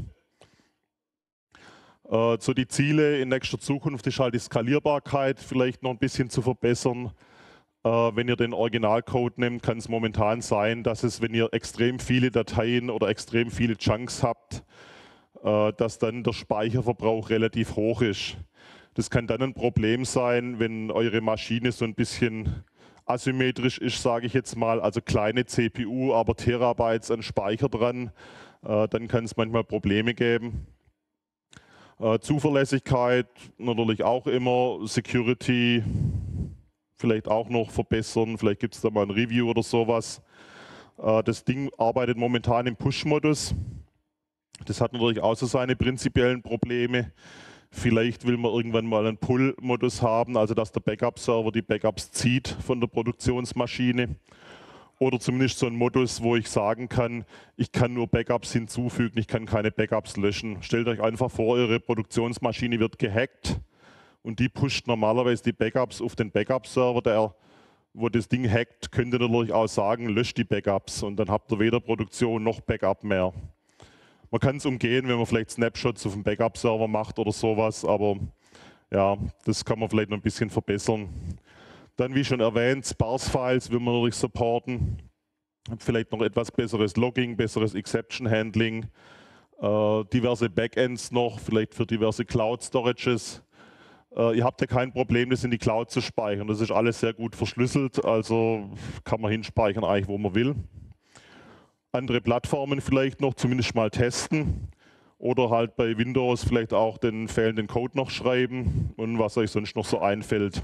So die Ziele in nächster Zukunft ist halt die Skalierbarkeit vielleicht noch ein bisschen zu verbessern. Wenn ihr den Originalcode nehmt, kann es momentan sein, dass es, wenn ihr extrem viele Dateien oder extrem viele Chunks habt, dass dann der Speicherverbrauch relativ hoch ist. Das kann dann ein Problem sein, wenn eure Maschine so ein bisschen asymmetrisch ist, sage ich jetzt mal, also kleine CPU, aber Terabytes an Speicher dran, dann kann es manchmal Probleme geben. Zuverlässigkeit natürlich auch immer, Security vielleicht auch noch verbessern, vielleicht gibt es da mal ein Review oder sowas. Das Ding arbeitet momentan im Push-Modus. Das hat natürlich auch so seine prinzipiellen Probleme. Vielleicht will man irgendwann mal einen Pull-Modus haben, also dass der Backup-Server die Backups zieht von der Produktionsmaschine. Oder zumindest so ein Modus, wo ich sagen kann, ich kann nur Backups hinzufügen, ich kann keine Backups löschen. Stellt euch einfach vor, eure Produktionsmaschine wird gehackt und die pusht normalerweise die Backups auf den Backup-Server, wo das Ding hackt, könnt ihr natürlich auch sagen, löscht die Backups und dann habt ihr weder Produktion noch Backup mehr. Man kann es umgehen, wenn man vielleicht Snapshots auf dem Backup-Server macht oder sowas, aber ja, das kann man vielleicht noch ein bisschen verbessern. Dann, wie schon erwähnt, Sparse-Files will man natürlich supporten. Vielleicht noch etwas besseres Logging, besseres Exception-Handling, diverse Backends noch, vielleicht für diverse Cloud-Storages. Ihr habt ja kein Problem, das in die Cloud zu speichern. Das ist alles sehr gut verschlüsselt, also kann man hinspeichern eigentlich, wo man will. Andere Plattformen vielleicht noch zumindest mal testen oder halt bei Windows vielleicht auch den fehlenden Code noch schreiben und was euch sonst noch so einfällt.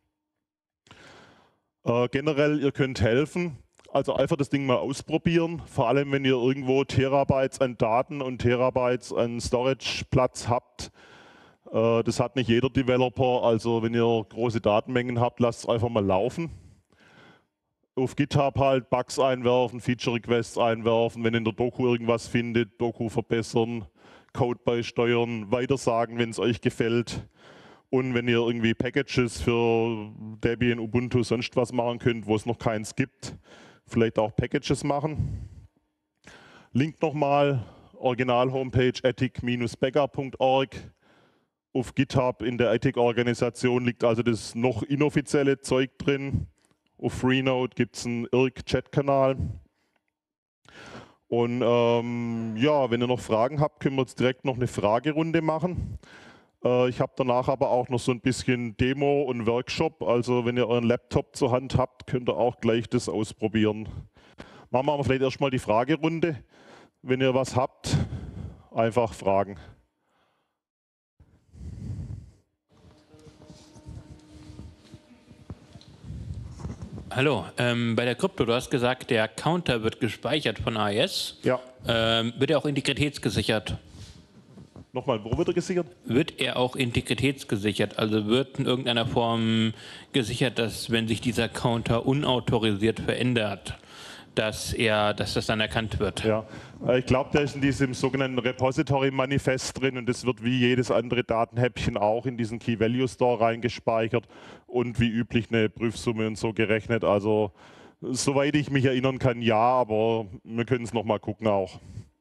Generell, ihr könnt helfen, also einfach das Ding mal ausprobieren, vor allem wenn ihr irgendwo Terabytes an Daten und Terabytes an Storage-Platz habt. Das hat nicht jeder Developer, also wenn ihr große Datenmengen habt, lasst es einfach mal laufen. Auf GitHub halt Bugs einwerfen, Feature-Requests einwerfen, wenn in der Doku irgendwas findet, Doku verbessern, Code beisteuern, weitersagen, wenn es euch gefällt. Und wenn ihr irgendwie Packages für Debian, Ubuntu, sonst was machen könnt, wo es noch keins gibt, vielleicht auch Packages machen. Link nochmal, Original-Homepage attic-backup.org. Auf GitHub in der Attic-Organisation liegt also das noch inoffizielle Zeug drin. Auf Freenode gibt es einen IRC-Chat-Kanal. Und ja, wenn ihr noch Fragen habt, können wir jetzt direkt noch eine Fragerunde machen. Ich habe danach aber auch noch so ein bisschen Demo und Workshop. Also wenn ihr euren Laptop zur Hand habt, könnt ihr auch gleich das ausprobieren. Machen wir aber vielleicht erstmal die Fragerunde. Wenn ihr was habt, einfach fragen. Hallo, bei der Krypto, du hast gesagt, der Counter wird gespeichert von AES. Ja. Wird er auch integritätsgesichert? Nochmal, wo wird er gesichert? Wird er auch integritätsgesichert? Also wird in irgendeiner Form gesichert, dass wenn sich dieser Counter unautorisiert verändert, dass das dann erkannt wird? Ja, ich glaube, der ist in diesem sogenannten Repository-Manifest drin und das wird wie jedes andere Datenhäppchen auch in diesen Key-Value-Store reingespeichert und wie üblich eine Prüfsumme und so gerechnet. Also soweit ich mich erinnern kann, ja, aber wir können es nochmal gucken auch.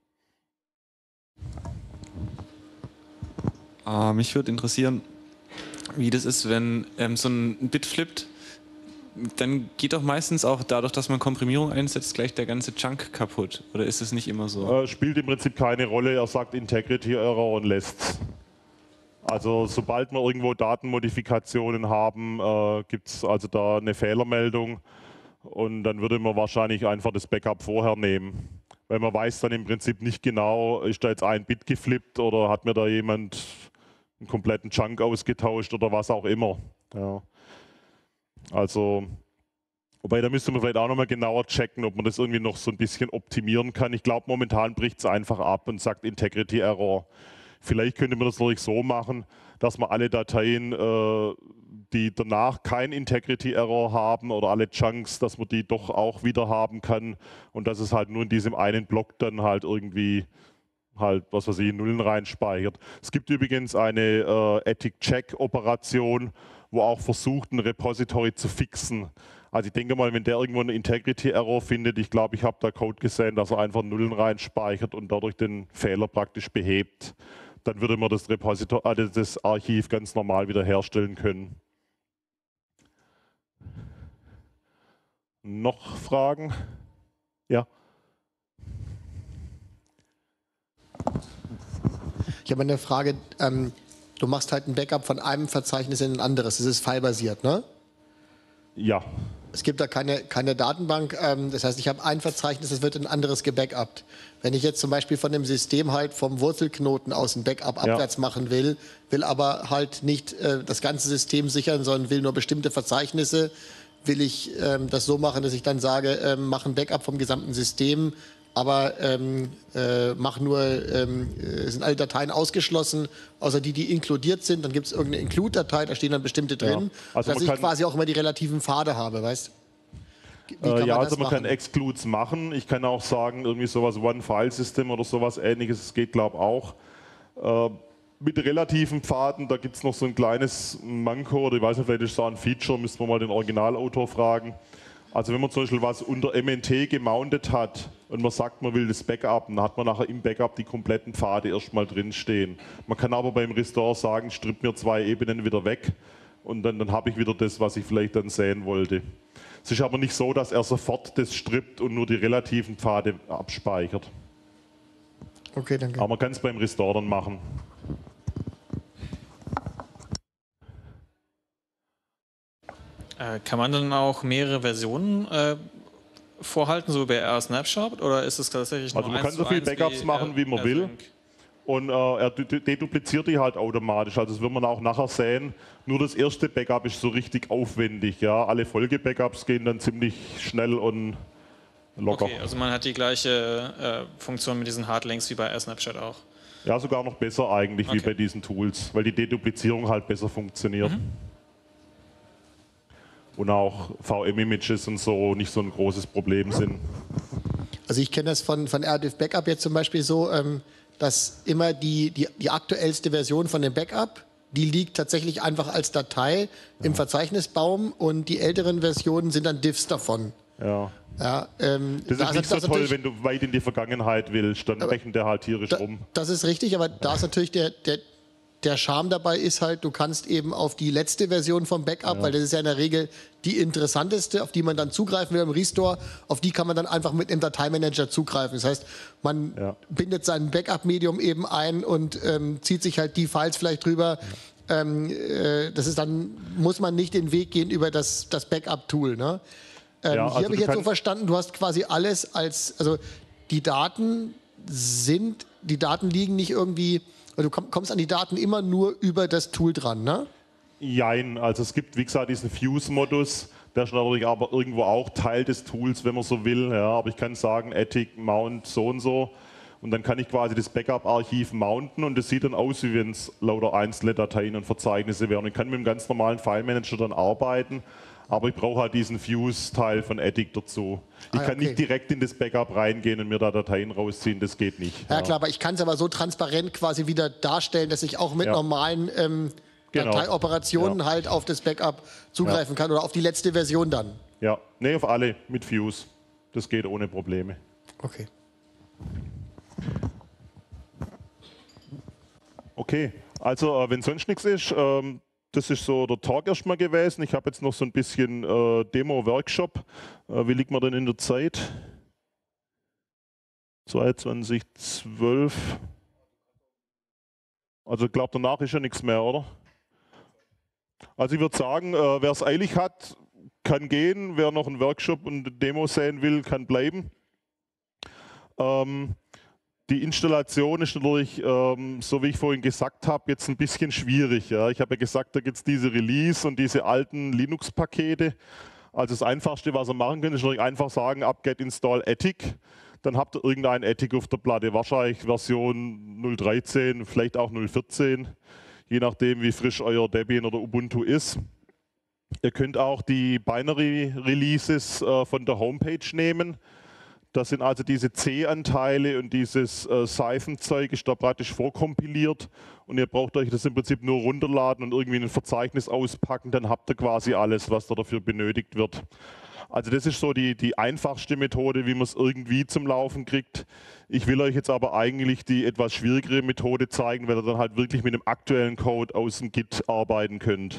Mich würde interessieren, wie das ist, wenn so ein Bit flippt. Dann geht doch meistens auch dadurch, dass man Komprimierung einsetzt, gleich der ganze Chunk kaputt. Oder ist es nicht immer so? Spielt im Prinzip keine Rolle. Er sagt Integrity Error und lässt. Also sobald wir irgendwo Datenmodifikationen haben, gibt es also da eine Fehlermeldung. Und dann würde man wahrscheinlich einfach das Backup vorher nehmen. Weil man weiß dann im Prinzip nicht genau, ist da jetzt ein Bit geflippt oder hat mir da jemand einen kompletten Chunk ausgetauscht oder was auch immer. Ja. Also, wobei da müsste man vielleicht auch nochmal genauer checken, ob man das irgendwie noch so ein bisschen optimieren kann. Ich glaube, momentan bricht es einfach ab und sagt Integrity Error. Vielleicht könnte man das natürlich so machen, dass man alle Dateien, die danach kein Integrity Error haben oder alle Chunks, dass man die doch auch wieder haben kann und dass es halt nur in diesem einen Block dann halt irgendwie halt, was weiß ich, Nullen reinspeichert. Es gibt übrigens eine Attic-Check-Operation, wo auch versucht, ein Repository zu fixen. Also ich denke mal, wenn der irgendwo einen Integrity-Error findet, ich glaube, ich habe da Code gesehen, dass er einfach Nullen reinspeichert und dadurch den Fehler praktisch behebt, dann würde man das Repository, das Archiv ganz normal wieder herstellen können. Noch Fragen? Ja. Ich habe eine Frage. Du machst halt ein Backup von einem Verzeichnis in ein anderes. Das ist filebasiert, ne? Ja. Es gibt da keine Datenbank. Das heißt, ich habe ein Verzeichnis, das wird in ein anderes gebackupt. Wenn ich jetzt zum Beispiel von dem System halt vom Wurzelknoten aus ein Backup abwärts machen will aber halt nicht das ganze System sichern, sondern will nur bestimmte Verzeichnisse, will ich das so machen, dass ich dann sage, mach ein Backup vom gesamten System aber sind alle Dateien ausgeschlossen, außer die inkludiert sind. Dann gibt es irgendeine Include-Datei, da stehen dann bestimmte drin, Also dass ich quasi auch immer die relativen Pfade habe, weißt du? Ja, also man kann Excludes machen. Ich kann auch sagen, irgendwie sowas One-File-System oder sowas ähnliches, das geht glaube ich auch. Mit relativen Pfaden, da gibt es noch so ein kleines Manko, oder ich weiß nicht, vielleicht ist es auch ein Feature, müssen wir mal den Originalautor fragen. Also wenn man zum Beispiel was unter MNT gemountet hat und man sagt, man will das Backup, dann hat man nachher im Backup die kompletten Pfade erstmal drinstehen. Man kann aber beim Restore sagen, stripp mir 2 Ebenen wieder weg und dann habe ich wieder das, was ich vielleicht dann sehen wollte. Es ist aber nicht so, dass er sofort das strippt und nur die relativen Pfade abspeichert. Okay, danke. Aber man kann es beim Restore dann machen. Kann man dann auch mehrere Versionen vorhalten, so bei R-Snapshot, oder ist es tatsächlich nur Also man kann so viele Backups machen, wie man will. Und er dedupliziert die halt automatisch. Also das wird man auch nachher sehen. Nur das erste Backup ist so richtig aufwendig. Ja? Alle Folge-Backups gehen dann ziemlich schnell und locker. Okay, also man hat die gleiche Funktion mit diesen Hardlinks wie bei R-Snapshot auch. Ja, sogar noch besser eigentlich wie bei diesen Tools, weil die Deduplizierung halt besser funktioniert. Und auch VM-Images und so nicht so ein großes Problem sind. Also ich kenne das von RDiff Backup jetzt zum Beispiel so, dass immer die aktuellste Version von dem Backup, die liegt tatsächlich einfach als Datei im Verzeichnisbaum und die älteren Versionen sind dann Diffs davon. Ja. Ja, das ist nicht so toll, wenn du weit in die Vergangenheit willst, dann rechnet der halt tierisch rum. Das ist richtig, aber da ist natürlich der Charme dabei ist halt, du kannst eben auf die letzte Version vom Backup, weil das ist ja in der Regel die interessanteste, auf die man dann zugreifen will im Restore, auf die kann man dann einfach mit dem Dateimanager zugreifen. Das heißt, man bindet sein Backup-Medium eben ein und zieht sich halt die Files vielleicht drüber. Das ist dann, muss man nicht den Weg gehen über das Backup-Tool. Ne? Hier habe ich jetzt so verstanden, du hast quasi alles also die Daten liegen nicht irgendwie. Du kommst an die Daten immer nur über das Tool dran, ne? Jein, also es gibt, wie gesagt, diesen Fuse-Modus, der ist natürlich aber irgendwo auch Teil des Tools, wenn man so will. Ja, aber ich kann sagen, Attic, Mount, so und so. Und dann kann ich quasi das Backup-Archiv mounten und das sieht dann aus, wie wenn es lauter einzelne Dateien und Verzeichnisse wären. Ich kann mit dem ganz normalen File-Manager dann arbeiten, aber ich brauche halt diesen Fuse-Teil von Attic dazu. Ich kann nicht direkt in das Backup reingehen und mir da Dateien rausziehen, das geht nicht. Ja klar, aber ich kann es aber so transparent quasi wieder darstellen, dass ich auch mit normalen Dateioperationen halt auf das Backup zugreifen kann oder auf die letzte Version dann. Ja, nee, auf alle mit Fuse. Das geht ohne Probleme. Okay. Okay, also wenn sonst nichts ist, das ist so der Talk erstmal gewesen. Ich habe jetzt noch so ein bisschen Demo-Workshop. Wie liegt man denn in der Zeit? 22:12. Also ich glaube, danach ist ja nichts mehr, oder? Also ich würde sagen, wer es eilig hat, kann gehen. Wer noch einen Workshop und eine Demo sehen will, kann bleiben. Die Installation ist natürlich, so wie ich vorhin gesagt habe, jetzt ein bisschen schwierig. Ja. Ich habe ja gesagt, da gibt es diese Release und diese alten Linux-Pakete. Also das Einfachste, was ihr machen könnt, ist natürlich einfach sagen, apt-get install Attic. Dann habt ihr irgendein Attic auf der Platte, wahrscheinlich Version 0.13, vielleicht auch 0.14, je nachdem wie frisch euer Debian oder Ubuntu ist. Ihr könnt auch die Binary-Releases von der Homepage nehmen. Das sind also diese C-Anteile und dieses Siphon-Zeug ist da praktisch vorkompiliert und ihr braucht euch das im Prinzip nur runterladen und irgendwie in ein Verzeichnis auspacken, dann habt ihr quasi alles, was da dafür benötigt wird. Also das ist so die einfachste Methode, wie man es irgendwie zum Laufen kriegt. Ich will euch jetzt aber eigentlich die etwas schwierigere Methode zeigen, weil ihr dann halt wirklich mit dem aktuellen Code aus dem Git arbeiten könnt.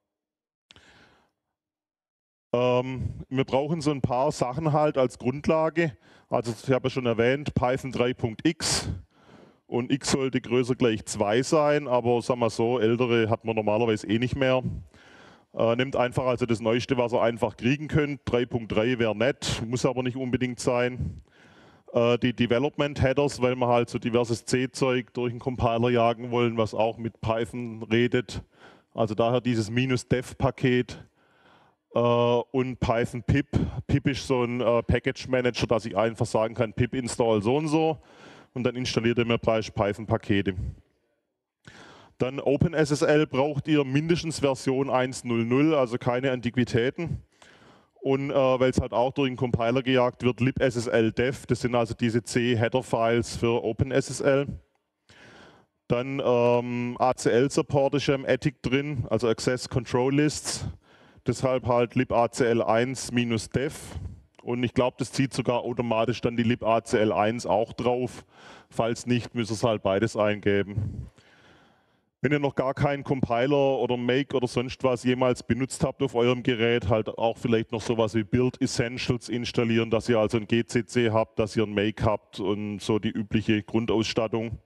Wir brauchen so ein paar Sachen halt als Grundlage. Also ich habe ja schon erwähnt, Python 3.x und x sollte größer gleich 2 sein, aber sagen wir so, ältere hat man normalerweise eh nicht mehr. Nehmt einfach also das Neueste, was ihr einfach kriegen könnt. 3.3 wäre nett, muss aber nicht unbedingt sein. Die Development Headers, weil wir halt so diverses C-Zeug durch den Compiler jagen wollen, was auch mit Python redet. Also daher dieses -dev-Paket. und Python pip. Pip ist so ein Package Manager, dass ich einfach sagen kann, pip install so und dann installiert er mir Python-Pakete. Dann OpenSSL braucht ihr mindestens Version 1.0.0, also keine Antiquitäten. Und weil es halt auch durch den Compiler gejagt wird, libSSL-dev, das sind also diese C-Header-Files für OpenSSL. Dann ACL-Support ist ja im Attic drin, also Access Control Lists. Deshalb halt libacl1-dev. Und ich glaube, das zieht sogar automatisch dann die libacl1 auch drauf. Falls nicht, müsst ihr es halt beides eingeben. Wenn ihr noch gar keinen Compiler oder Make oder sonst was jemals benutzt habt auf eurem Gerät, halt auch vielleicht noch sowas wie Build Essentials installieren, dass ihr also ein GCC habt, dass ihr ein Make habt und so die übliche Grundausstattung.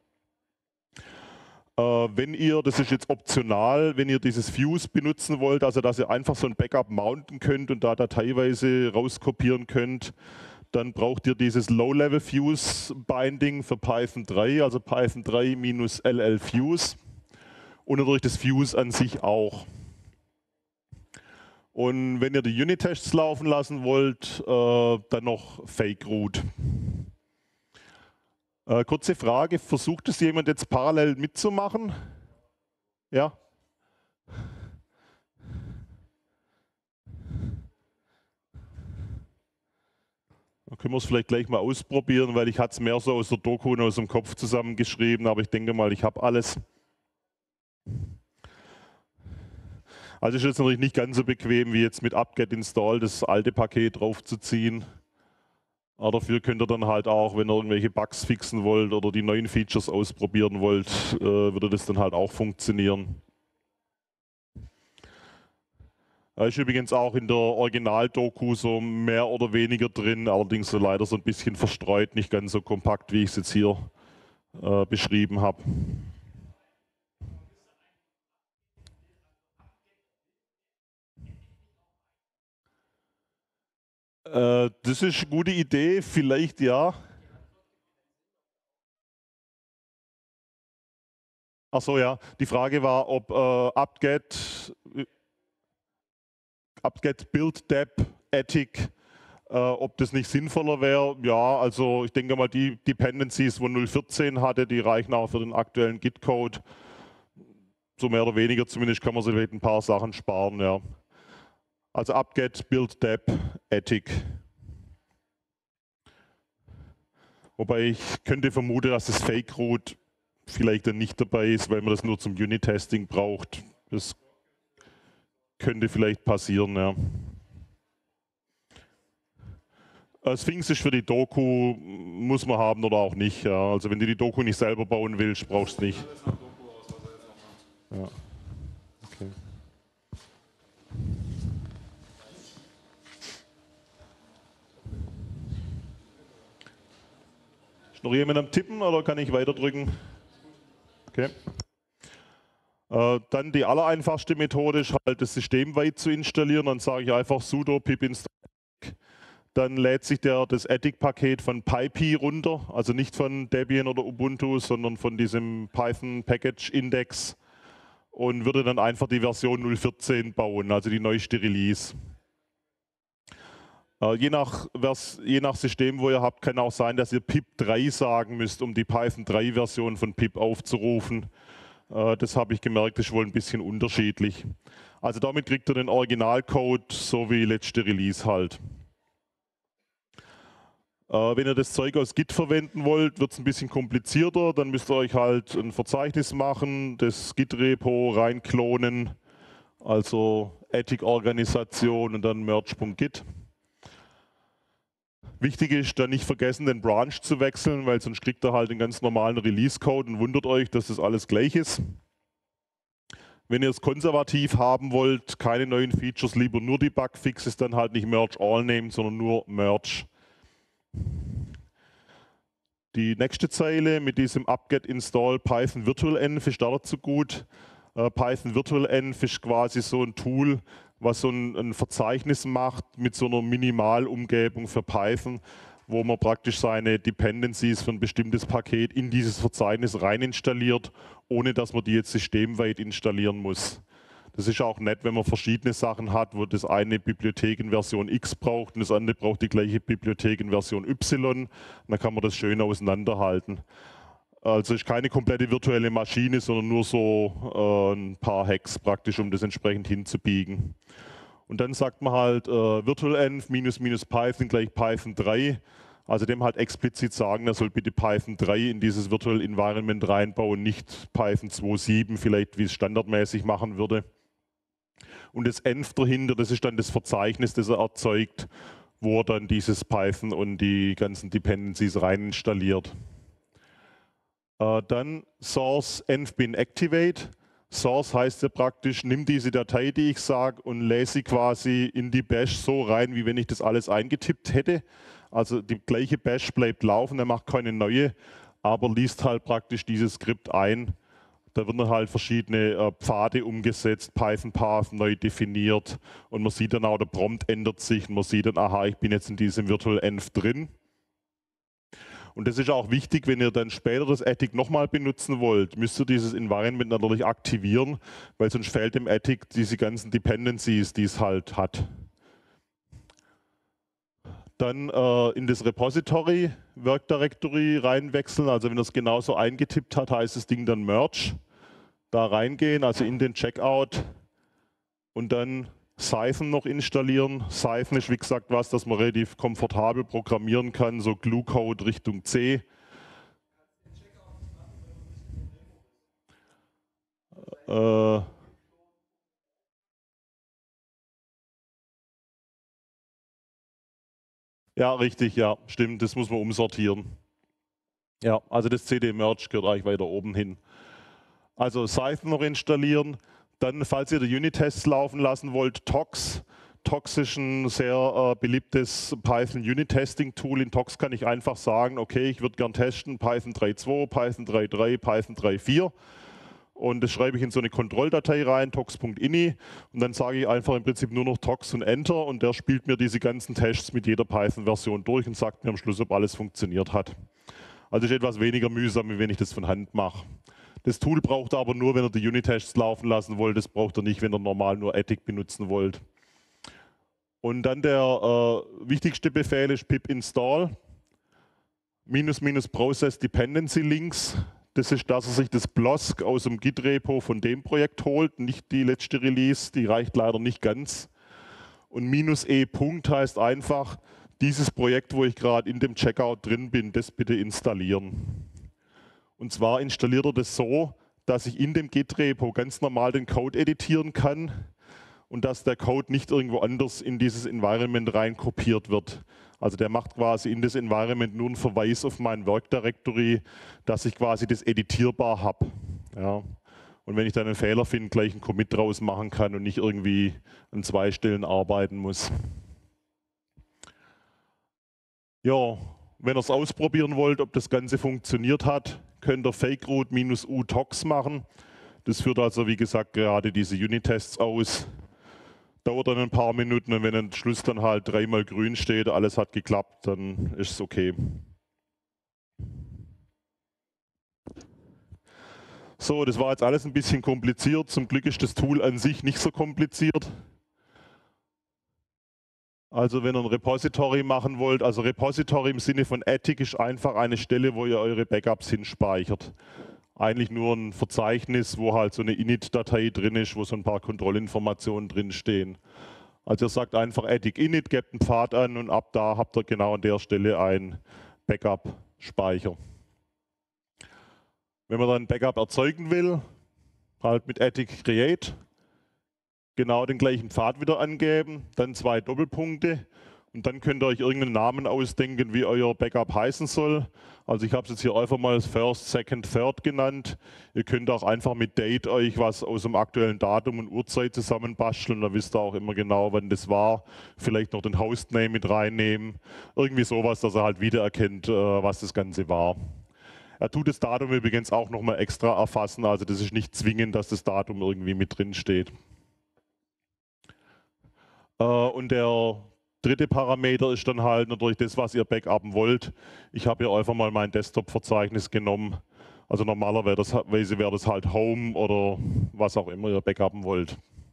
Wenn ihr, das ist jetzt optional, wenn ihr dieses Fuse benutzen wollt, also dass ihr einfach so ein Backup mounten könnt und da dateiweise rauskopieren könnt, dann braucht ihr dieses Low-Level Fuse Binding für Python 3, also Python 3-LL Fuse und natürlich das Fuse an sich auch. Und wenn ihr die Unit-Tests laufen lassen wollt, dann noch Fake Root. Kurze Frage, versucht es jemand jetzt parallel mitzumachen? Ja? Dann können wir es vielleicht gleich mal ausprobieren, weil ich hatte es mehr so aus der Doku und aus dem Kopf zusammengeschrieben, aber ich denke mal, ich habe alles. Also ist jetzt natürlich nicht ganz so bequem, wie jetzt mit apt-get install das alte Paket draufzuziehen. Aber dafür könnt ihr dann halt auch, wenn ihr irgendwelche Bugs fixen wollt oder die neuen Features ausprobieren wollt, würde das dann halt auch funktionieren. Ist übrigens auch in der Original-Doku so mehr oder weniger drin, allerdings so leider so ein bisschen verstreut, nicht ganz so kompakt, wie ich es jetzt hier beschrieben habe. Das ist eine gute Idee, vielleicht ja. Achso, ja. Die Frage war, ob apt-get build dep attic, ob das nicht sinnvoller wäre. Ja, also ich denke mal, die Dependencies, wo 0.14 hatte, die reichen auch für den aktuellen Git-Code. So mehr oder weniger zumindest kann man sich vielleicht ein paar Sachen sparen, ja. Also apt-get build dep attic. Wobei ich könnte vermuten, dass das Fake Root vielleicht dann nicht dabei ist, weil man das nur zum Unit-Testing braucht. Das könnte vielleicht passieren, ja. Sphinx ist für die Doku, muss man haben oder auch nicht. Ja. Also wenn du die Doku nicht selber bauen willst, brauchst du es nicht. Ja. Okay. Ist noch jemand am Tippen oder kann ich weiterdrücken? Okay. Dann die allereinfachste Methode ist halt das systemweit zu installieren. Dann sage ich einfach sudo pip install. Dann lädt sich das Attic-Paket von PyPy runter, also nicht von Debian oder Ubuntu, sondern von diesem Python Package Index und würde dann einfach die Version 0.14 bauen, also die neueste Release. Je nach System, wo ihr habt, kann auch sein, dass ihr pip 3 sagen müsst, um die Python 3 Version von pip aufzurufen. Das habe ich gemerkt, ist wohl ein bisschen unterschiedlich. Also damit kriegt ihr den Originalcode so wie letzte Release halt. Wenn ihr das Zeug aus Git verwenden wollt, wird es ein bisschen komplizierter. Dann müsst ihr euch halt ein Verzeichnis machen, das Git-Repo reinklonen, also Attic-Organisation und dann merge.git. Wichtig ist, dann nicht vergessen, den Branch zu wechseln, weil sonst kriegt ihr halt den ganz normalen Release-Code und wundert euch, dass das alles gleich ist. Wenn ihr es konservativ haben wollt, keine neuen Features, lieber nur die Bugfixes, dann halt nicht Merge All nehmen, sondern nur Merge. Die nächste Zeile mit diesem apt-get install Python virtualenv ist dazu gut. Python virtualenv ist quasi so ein Tool, was so ein Verzeichnis macht mit so einer Minimalumgebung für Python, wo man praktisch seine Dependencies für ein bestimmtes Paket in dieses Verzeichnis rein installiert, ohne dass man die jetzt systemweit installieren muss. Das ist auch nett, wenn man verschiedene Sachen hat, wo das eine Bibliothek in Version X braucht und das andere braucht die gleiche Bibliothek in Version Y. Dann kann man das schön auseinanderhalten. Also ist keine komplette virtuelle Maschine, sondern nur so ein paar Hacks praktisch, um das entsprechend hinzubiegen. Und dann sagt man halt virtualenv --Python gleich Python 3. Also dem halt explizit sagen, er soll bitte Python 3 in dieses Virtual Environment reinbauen, nicht Python 2.7, vielleicht wie es standardmäßig machen würde. Und das env dahinter, das ist dann das Verzeichnis, das er erzeugt, wo er dann dieses Python und die ganzen Dependencies rein installiert. Dann source env-bin activate. Source heißt ja praktisch, nimm diese Datei, die ich sage, und lese sie quasi in die Bash so rein, wie wenn ich das alles eingetippt hätte. Also die gleiche Bash bleibt laufen, er macht keine neue, aber liest halt praktisch dieses Skript ein. Da werden halt verschiedene Pfade umgesetzt, Python Path neu definiert und man sieht dann auch, der Prompt ändert sich und man sieht dann, aha, ich bin jetzt in diesem virtualenv drin. Und das ist auch wichtig, wenn ihr dann später das Attic nochmal benutzen wollt, müsst ihr dieses Environment natürlich aktivieren, weil sonst fehlt dem Attic diese ganzen Dependencies, die es halt hat. Dann in das Repository, Work Directory reinwechseln, also wenn ihr es genauso eingetippt hat, heißt das Ding dann Merge. Da reingehen, also in den Checkout und dann Cython noch installieren. Cython ist wie gesagt was, das man relativ komfortabel programmieren kann, so Glue-Code Richtung C. Ja, richtig, ja, stimmt, das muss man umsortieren. Ja, also das CD-Merge gehört eigentlich weiter oben hin. Also Cython noch installieren. Dann, falls ihr die Unit-Tests laufen lassen wollt, Tox. Tox ist ein sehr beliebtes Python Unit-Testing-Tool. In Tox kann ich einfach sagen, okay, ich würde gern testen Python 3.2, Python 3.3, Python 3.4. Und das schreibe ich in so eine Kontrolldatei rein, tox.ini. Und dann sage ich einfach im Prinzip nur noch Tox und Enter. Und der spielt mir diese ganzen Tests mit jeder Python-Version durch und sagt mir am Schluss, ob alles funktioniert hat. Also ist etwas weniger mühsam, wie wenn ich das von Hand mache. Das Tool braucht ihr aber nur, wenn ihr die Unit-Tests laufen lassen wollt. Das braucht ihr nicht, wenn ihr normal nur Attic benutzen wollt. Und dann der wichtigste Befehl ist pip install --process dependency links. Das ist, dass er sich das BLOSC aus dem Git-Repo von dem Projekt holt, nicht die letzte Release, die reicht leider nicht ganz. Und -e Punkt heißt einfach, dieses Projekt, wo ich gerade in dem Checkout drin bin, das bitte installieren. Und zwar installiert er das so, dass ich in dem Git-Repo ganz normal den Code editieren kann und dass der Code nicht irgendwo anders in dieses Environment rein kopiert wird. Also der macht quasi in das Environment nur einen Verweis auf mein Work Directory, dass ich quasi das editierbar habe. Ja. Und wenn ich dann einen Fehler finde, gleich einen Commit draus machen kann und nicht irgendwie an 2 Stellen arbeiten muss. Ja, wenn ihr es ausprobieren wollt, ob das Ganze funktioniert hat, könnt ihr fakeroot -u tox machen. Das führt also, wie gesagt, gerade diese Unit-Tests aus. Dauert dann ein paar Minuten und wenn am Schluss dann halt 3-mal grün steht, alles hat geklappt, dann ist es okay. So, das war jetzt alles ein bisschen kompliziert. Zum Glück ist das Tool an sich nicht so kompliziert. Also wenn ihr ein Repository machen wollt, also Repository im Sinne von Attic ist einfach eine Stelle, wo ihr eure Backups hinspeichert. Eigentlich nur ein Verzeichnis, wo halt so eine Init-Datei drin ist, wo so ein paar Kontrollinformationen drin stehen. Also ihr sagt einfach Attic init, gebt einen Pfad an und ab da habt ihr genau an der Stelle einen Backup-Speicher. Wenn man dann ein Backup erzeugen will, halt mit Attic create, genau den gleichen Pfad wieder angeben, dann 2 Doppelpunkte und dann könnt ihr euch irgendeinen Namen ausdenken, wie euer Backup heißen soll. Also ich habe es jetzt hier einfach mal First, Second, Third genannt. Ihr könnt auch einfach mit Date euch was aus dem aktuellen Datum und Uhrzeit zusammenbasteln. Da wisst ihr auch immer genau, wann das war. Vielleicht noch den Hostname mit reinnehmen. Irgendwie sowas, dass er halt wiedererkennt, was das Ganze war. Er tut das Datum übrigens auch nochmal extra erfassen. Also das ist nicht zwingend, dass das Datum irgendwie mit drin steht. Und der dritte Parameter ist dann halt natürlich das, was ihr backuppen wollt. Ich habe hier einfach mal mein Desktop-Verzeichnis genommen. Also normalerweise wäre das halt Home oder was auch immer ihr backuppen wollt.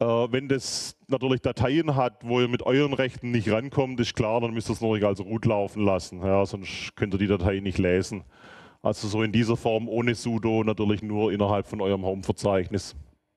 Wenn das natürlich Dateien hat, wo ihr mit euren Rechten nicht rankommt, ist klar, dann müsst ihr es natürlich als Root laufen lassen. Ja, sonst könnt ihr die Datei nicht lesen. Also so in dieser Form ohne sudo natürlich nur innerhalb von eurem Home-Verzeichnis.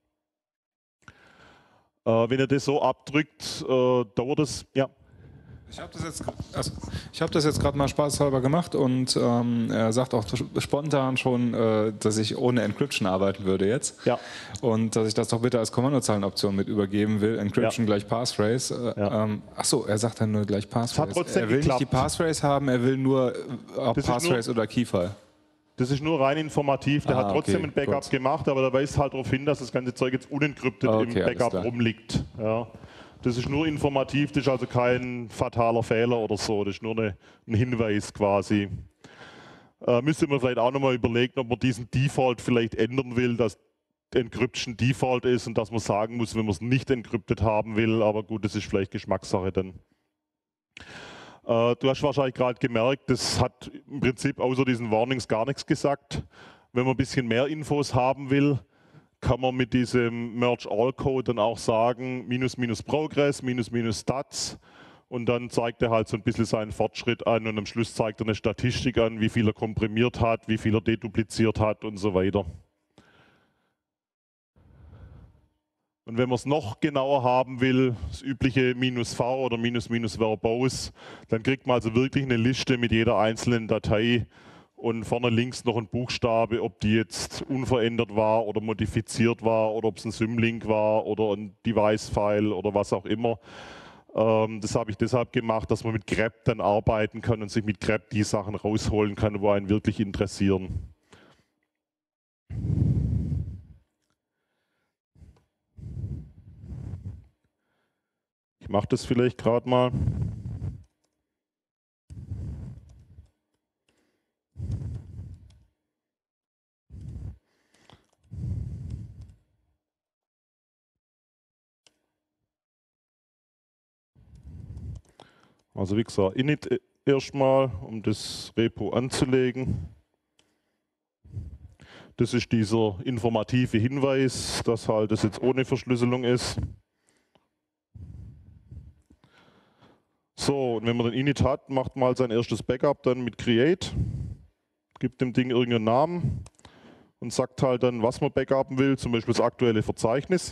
Wenn ihr das so abdrückt, dauert es, ja. Ich habe das jetzt gerade mal spaßhalber gemacht und er sagt auch spontan schon, dass ich ohne Encryption arbeiten würde jetzt. Ja. Und dass ich das doch bitte als Kommandozeilenoption mit übergeben will. Encryption gleich Passphrase. Achso, er sagt dann nur gleich Passphrase. Hat trotzdem er will geklappt. nicht die Passphrase haben, er will nur Passphrase oder Keyfile. Das ist nur rein informativ, der hat trotzdem ein Backup gut. gemacht, aber der weist halt darauf hin, dass das ganze Zeug jetzt unencrypted im Backup rumliegt. Ja. Das ist nur informativ, das ist also kein fataler Fehler oder so, das ist nur ein Hinweis quasi. Müsste man vielleicht auch nochmal überlegen, ob man diesen Default vielleicht ändern will, dass Encryption Default ist und dass man sagen muss, wenn man es nicht encrypted haben will, aber gut, das ist vielleicht Geschmackssache dann. Du hast wahrscheinlich gerade gemerkt, das hat im Prinzip außer diesen Warnings gar nichts gesagt. Wenn man ein bisschen mehr Infos haben will, kann man mit diesem Merge All Code dann auch sagen, --Progress, --Stats und dann zeigt er halt so ein bisschen seinen Fortschritt an und am Schluss zeigt er eine Statistik an, wie viel er komprimiert hat, wie viel er dedupliziert hat und so weiter. Und wenn man es noch genauer haben will, das übliche -v oder --verbose, dann kriegt man also wirklich eine Liste mit jeder einzelnen Datei und vorne links noch ein Buchstabe, ob die jetzt unverändert war oder modifiziert war oder ob es ein Symlink war oder ein Device-File oder was auch immer. Das habe ich deshalb gemacht, dass man mit grep dann arbeiten kann und sich mit grep die Sachen rausholen kann, wo einen wirklich interessieren. Ich mache das vielleicht gerade mal. Also wie gesagt, init erstmal, um das Repo anzulegen. Das ist dieser informative Hinweis, dass halt das jetzt ohne Verschlüsselung ist. So, und wenn man den Init hat, macht man halt sein erstes Backup dann mit Create, gibt dem Ding irgendeinen Namen und sagt halt dann, was man backuppen will, zum Beispiel das aktuelle Verzeichnis.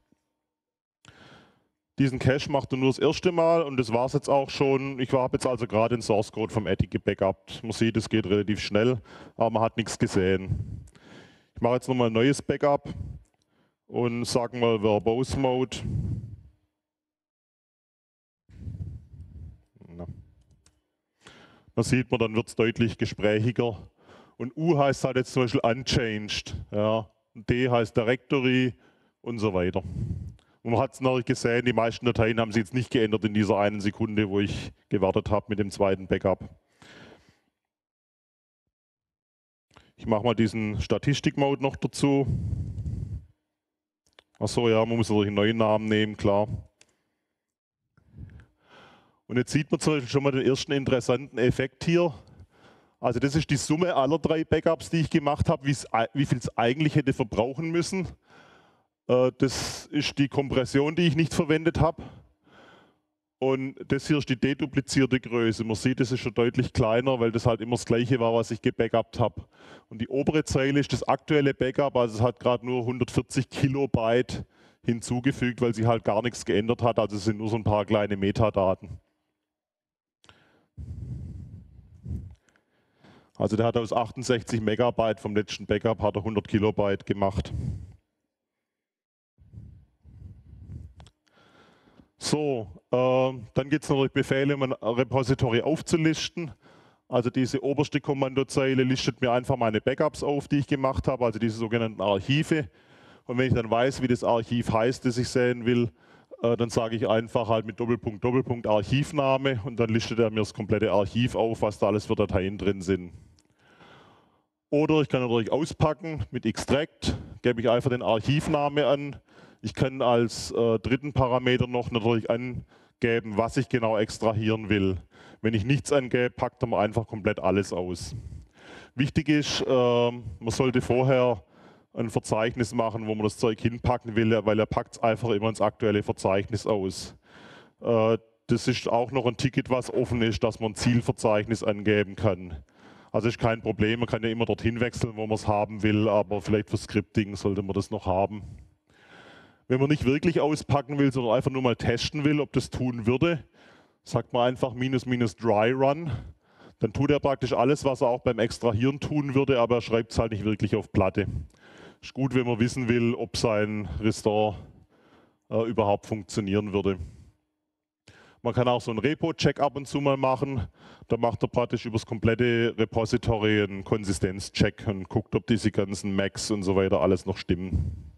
Diesen Cache macht er nur das erste Mal und das war es jetzt auch schon. Ich habe jetzt also gerade den Source Code vom Attic gebackupt. Man sieht, es geht relativ schnell, aber man hat nichts gesehen. Ich mache jetzt nochmal ein neues Backup und sagen mal Verbose Mode. Da sieht man, dann wird es deutlich gesprächiger. Und U heißt halt jetzt zum Beispiel unchanged. Ja. D heißt Directory und so weiter. Und man hat es natürlich gesehen, die meisten Dateien haben sich jetzt nicht geändert in dieser einen Sekunde, wo ich gewartet habe mit dem zweiten Backup. Ich mache mal diesen Statistik-Mode noch dazu. Achso, ja, man muss natürlich einen neuen Namen nehmen, klar. Und jetzt sieht man zum Beispiel schon mal den ersten interessanten Effekt hier. Also das ist die Summe aller 3 Backups, die ich gemacht habe, wie viel es eigentlich hätte verbrauchen müssen. Das ist die Kompression, die ich nicht verwendet habe. Und das hier ist die deduplizierte Größe. Man sieht, das ist schon deutlich kleiner, weil das halt immer das gleiche war, was ich gebackupt habe. Und die obere Zeile ist das aktuelle Backup, also es hat gerade nur 140 Kilobyte hinzugefügt, weil sie halt gar nichts geändert hat. Also es sind nur so ein paar kleine Metadaten. Also der hat aus 68 Megabyte vom letzten Backup hat er 100 Kilobyte gemacht. So, dann gibt es natürlich Befehle, um ein Repository aufzulisten. Also diese oberste Kommandozeile listet mir einfach meine Backups auf, die ich gemacht habe, also diese sogenannten Archive. Und wenn ich dann weiß, wie das Archiv heißt, das ich sehen will, dann sage ich einfach halt mit Doppelpunkt, Doppelpunkt Archivname und dann listet er mir das komplette Archiv auf, was da alles für Dateien drin sind. Oder ich kann natürlich auspacken mit Extract, gebe ich einfach den Archivname an. Ich kann als dritten Parameter noch natürlich angeben, was ich genau extrahieren will. Wenn ich nichts angebe, packt er mir einfach komplett alles aus. Wichtig ist, man sollte vorher ein Verzeichnis machen, wo man das Zeug hinpacken will, weil er packt es einfach immer ins aktuelle Verzeichnis aus. Das ist auch noch ein Ticket, was offen ist, dass man ein Zielverzeichnis angeben kann. Also ist kein Problem, man kann ja immer dorthin wechseln, wo man es haben will, aber vielleicht für Scripting sollte man das noch haben. Wenn man nicht wirklich auspacken will, sondern einfach nur mal testen will, ob das tun würde, sagt man einfach --dry run. Dann tut er praktisch alles, was er auch beim Extrahieren tun würde, aber er schreibt es halt nicht wirklich auf Platte. Ist gut, wenn man wissen will, ob sein Restore überhaupt funktionieren würde. Man kann auch so einen Repo-Check ab und zu mal machen. Da macht er praktisch über das komplette Repository einen Konsistenz-Check und guckt, ob diese ganzen Macs und so weiter alles noch stimmen.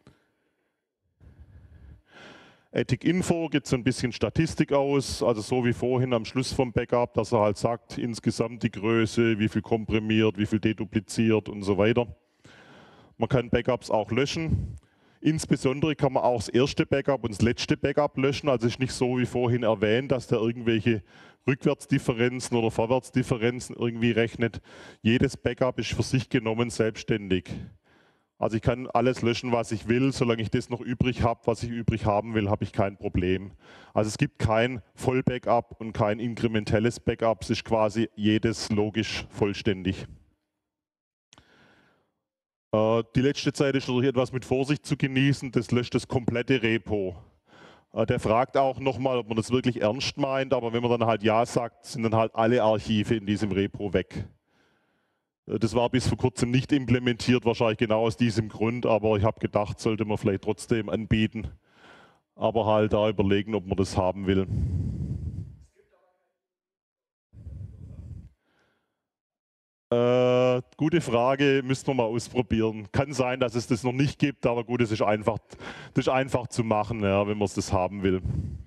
Ethic-Info gibt so ein bisschen Statistik aus, also so wie vorhin am Schluss vom Backup, dass er halt sagt, insgesamt die Größe, wie viel komprimiert, wie viel dedupliziert und so weiter. Man kann Backups auch löschen. Insbesondere kann man auch das erste Backup und das letzte Backup löschen. Also es ist nicht so wie vorhin erwähnt, dass der irgendwelche Rückwärtsdifferenzen oder Vorwärtsdifferenzen irgendwie rechnet. Jedes Backup ist für sich genommen selbstständig. Also ich kann alles löschen, was ich will, solange ich das noch übrig habe, was ich übrig haben will, habe ich kein Problem. Also es gibt kein Vollbackup und kein inkrementelles Backup, es ist quasi jedes logisch vollständig. Die letzte Zeit ist natürlich etwas mit Vorsicht zu genießen, das löscht das komplette Repo. Der fragt auch nochmal, ob man das wirklich ernst meint, aber wenn man dann halt Ja sagt, sind dann halt alle Archive in diesem Repo weg. Das war bis vor kurzem nicht implementiert, wahrscheinlich genau aus diesem Grund, aber ich habe gedacht, sollte man vielleicht trotzdem anbieten, aber halt da überlegen, ob man das haben will. Gute Frage, müssten wir mal ausprobieren. Kann sein, dass es das noch nicht gibt, aber gut, das ist einfach zu machen, ja, wenn man das haben will.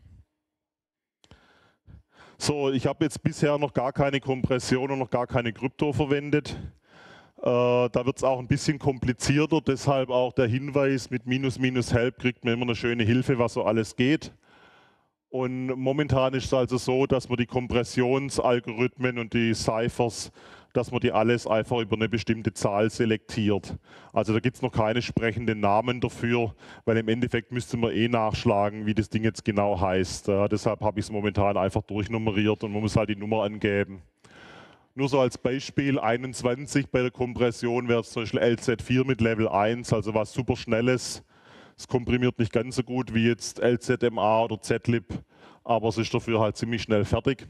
So, ich habe jetzt bisher noch gar keine Kompression und noch gar keine Krypto verwendet. Da wird es auch ein bisschen komplizierter, deshalb auch der Hinweis, mit --help kriegt man immer eine schöne Hilfe, was so alles geht. Und momentan ist es also so, dass man die Kompressionsalgorithmen und die Ciphers, dass man die alles einfach über eine bestimmte Zahl selektiert. Also da gibt es noch keine sprechenden Namen dafür, weil im Endeffekt müsste man nachschlagen, wie das Ding jetzt genau heißt. Deshalb habe ich es momentan einfach durchnummeriert und man muss halt die Nummer angeben. Nur so als Beispiel, 21 bei der Kompression wäre zum Beispiel LZ4 mit Level 1, also was super Schnelles. Es komprimiert nicht ganz so gut wie jetzt LZMA oder zlib, aber es ist dafür halt ziemlich schnell fertig.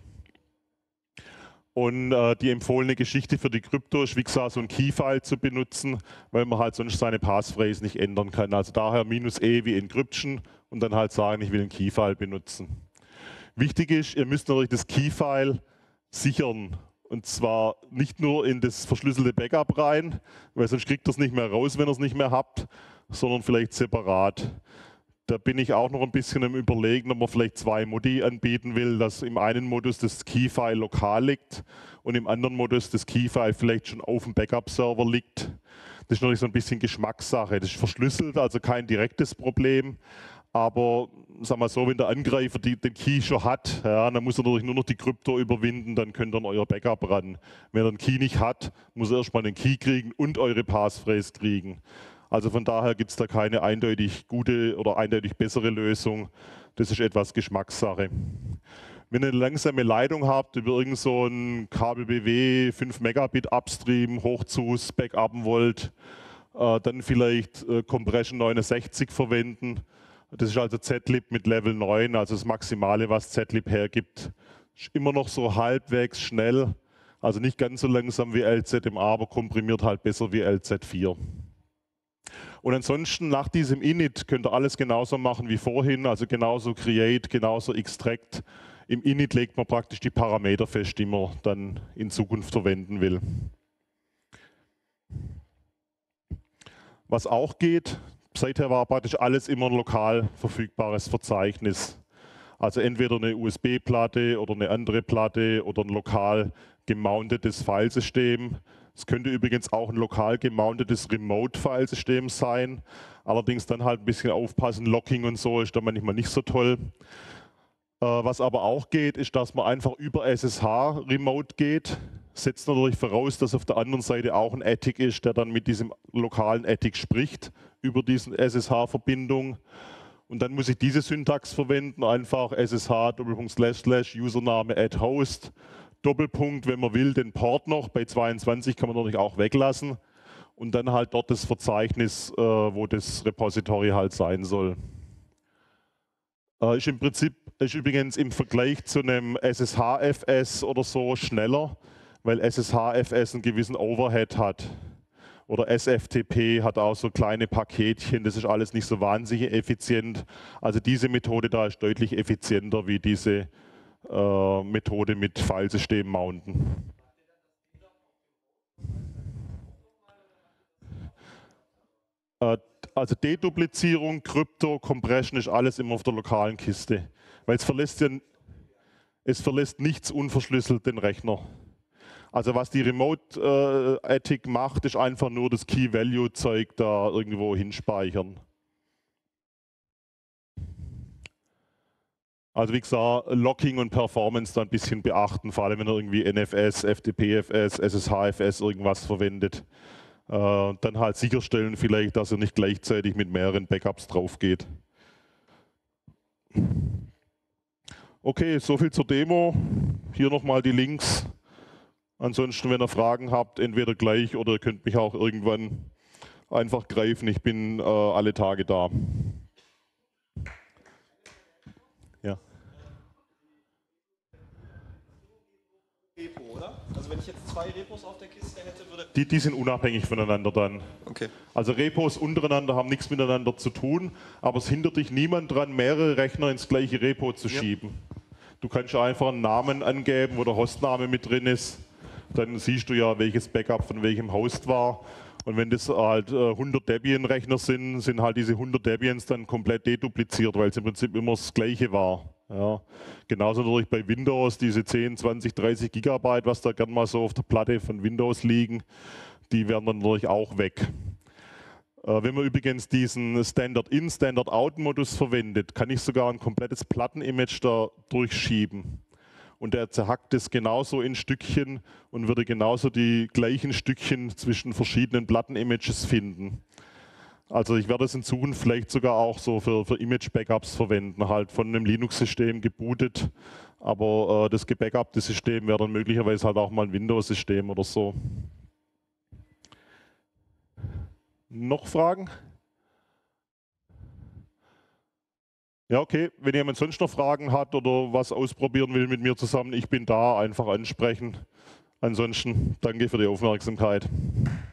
Und die empfohlene Geschichte für die Krypto ist, wie gesagt, so ein Keyfile zu benutzen, weil man halt sonst seine Passphrase nicht ändern kann. Also daher -E wie Encryption und dann halt sagen, ich will ein Keyfile benutzen. Wichtig ist, ihr müsst natürlich das Keyfile sichern. Und zwar nicht nur in das verschlüsselte Backup rein, weil sonst kriegt ihr es nicht mehr raus, wenn ihr es nicht mehr habt, sondern vielleicht separat. Da bin ich auch noch ein bisschen am Überlegen, ob man vielleicht zwei Modi anbieten will, dass im einen Modus das Keyfile lokal liegt und im anderen Modus das Keyfile vielleicht schon auf dem Backup-Server liegt. Das ist natürlich so ein bisschen Geschmackssache. Das ist verschlüsselt, also kein direktes Problem. Aber sag mal so, wenn der Angreifer den Key schon hat, ja, dann muss er natürlich nur noch die Krypto überwinden, dann könnt ihr an euer Backup ran. Wenn er den Key nicht hat, muss er erstmal den Key kriegen und eure Passphrase kriegen. Also von daher gibt es da keine eindeutig gute oder eindeutig bessere Lösung. Das ist etwas Geschmackssache. Wenn ihr eine langsame Leitung habt, über irgend so ein Kabel-BW 5 Megabit Upstream hoch zu backuppen wollt, dann vielleicht Compression 69 verwenden. Das ist also zlib mit Level 9, also das Maximale, was zlib hergibt. Ist immer noch so halbwegs schnell, also nicht ganz so langsam wie LZMA, aber komprimiert halt besser wie LZ4. Und ansonsten nach diesem Init könnt ihr alles genauso machen wie vorhin, also genauso Create, genauso Extract. Im Init legt man praktisch die Parameter fest, die man dann in Zukunft verwenden will. Was auch geht, seither war praktisch alles immer ein lokal verfügbares Verzeichnis. Also entweder eine USB-Platte oder eine andere Platte oder ein lokal gemountetes Filesystem. Es könnte übrigens auch ein lokal gemountetes Remote-Filesystem sein. Allerdings dann halt ein bisschen aufpassen, Locking und so ist da manchmal nicht so toll. Was aber auch geht, ist, dass man einfach über SSH remote geht. setzt natürlich voraus, dass auf der anderen Seite auch ein Attic ist, der dann mit diesem lokalen Attic spricht, über diesen SSH-Verbindung. Und dann muss ich diese Syntax verwenden, einfach SSH:// Username @host, Doppelpunkt, wenn man will, den Port noch, bei 22 kann man natürlich auch weglassen. Und dann halt dort das Verzeichnis, wo das Repository halt sein soll. Ist im Prinzip, ist übrigens im Vergleich zu einem SSHFS oder so schneller, weil SSHFS einen gewissen Overhead hat. Oder SFTP hat auch so kleine Paketchen, das ist alles nicht so wahnsinnig effizient. Also diese Methode da ist deutlich effizienter wie diese Methode mit Filesystem mounten. Also Deduplizierung, Krypto, Compression ist alles immer auf der lokalen Kiste. Weil es verlässt nichts unverschlüsselt den Rechner. Also was die Remote Attic macht, ist einfach nur das Key-Value-Zeug da irgendwo hinspeichern. Also wie gesagt, Locking und Performance da ein bisschen beachten, vor allem wenn ihr irgendwie NFS, FTPFS, SSHFS irgendwas verwendet. Dann halt sicherstellen vielleicht, dass ihr nicht gleichzeitig mit mehreren Backups drauf geht. Okay, soviel zur Demo. Hier nochmal die Links. Ansonsten, wenn ihr Fragen habt, entweder gleich oder ihr könnt mich auch irgendwann einfach greifen. Ich bin alle Tage da. Ja. Repo, oder? Also wenn ich jetzt 2 Repos auf der Kiste hätte, würde... Die sind unabhängig voneinander dann. Okay. Also Repos untereinander haben nichts miteinander zu tun, aber es hindert dich niemand dran, mehrere Rechner ins gleiche Repo zu schieben. Du kannst einfach einen Namen angeben, wo der Hostname mit drin ist. Dann siehst du ja, welches Backup von welchem Host war. Und wenn das halt 100 Debian-Rechner sind, sind halt diese 100 Debians dann komplett dedupliziert, weil es im Prinzip immer das Gleiche war. Ja. Genauso natürlich bei Windows, diese 10, 20, 30 Gigabyte, was da gerne mal so auf der Platte von Windows liegen, die werden dann natürlich auch weg. Wenn man übrigens diesen Standard-In, Standard-Out-Modus verwendet, kann ich sogar ein komplettes Plattenimage da durchschieben. Und der zerhackt es genauso in Stückchen und würde genauso die gleichen Stückchen zwischen verschiedenen Plattenimages finden. Also ich werde es in Zukunft vielleicht sogar auch so für Image-Backups verwenden, halt von einem Linux-System gebootet, aber das gebackuppte System wäre dann möglicherweise halt auch mal ein Windows-System oder so. Noch Fragen? Ja, okay. Wenn jemand sonst noch Fragen hat oder was ausprobieren will mit mir zusammen, ich bin da, einfach ansprechen. Ansonsten danke für die Aufmerksamkeit.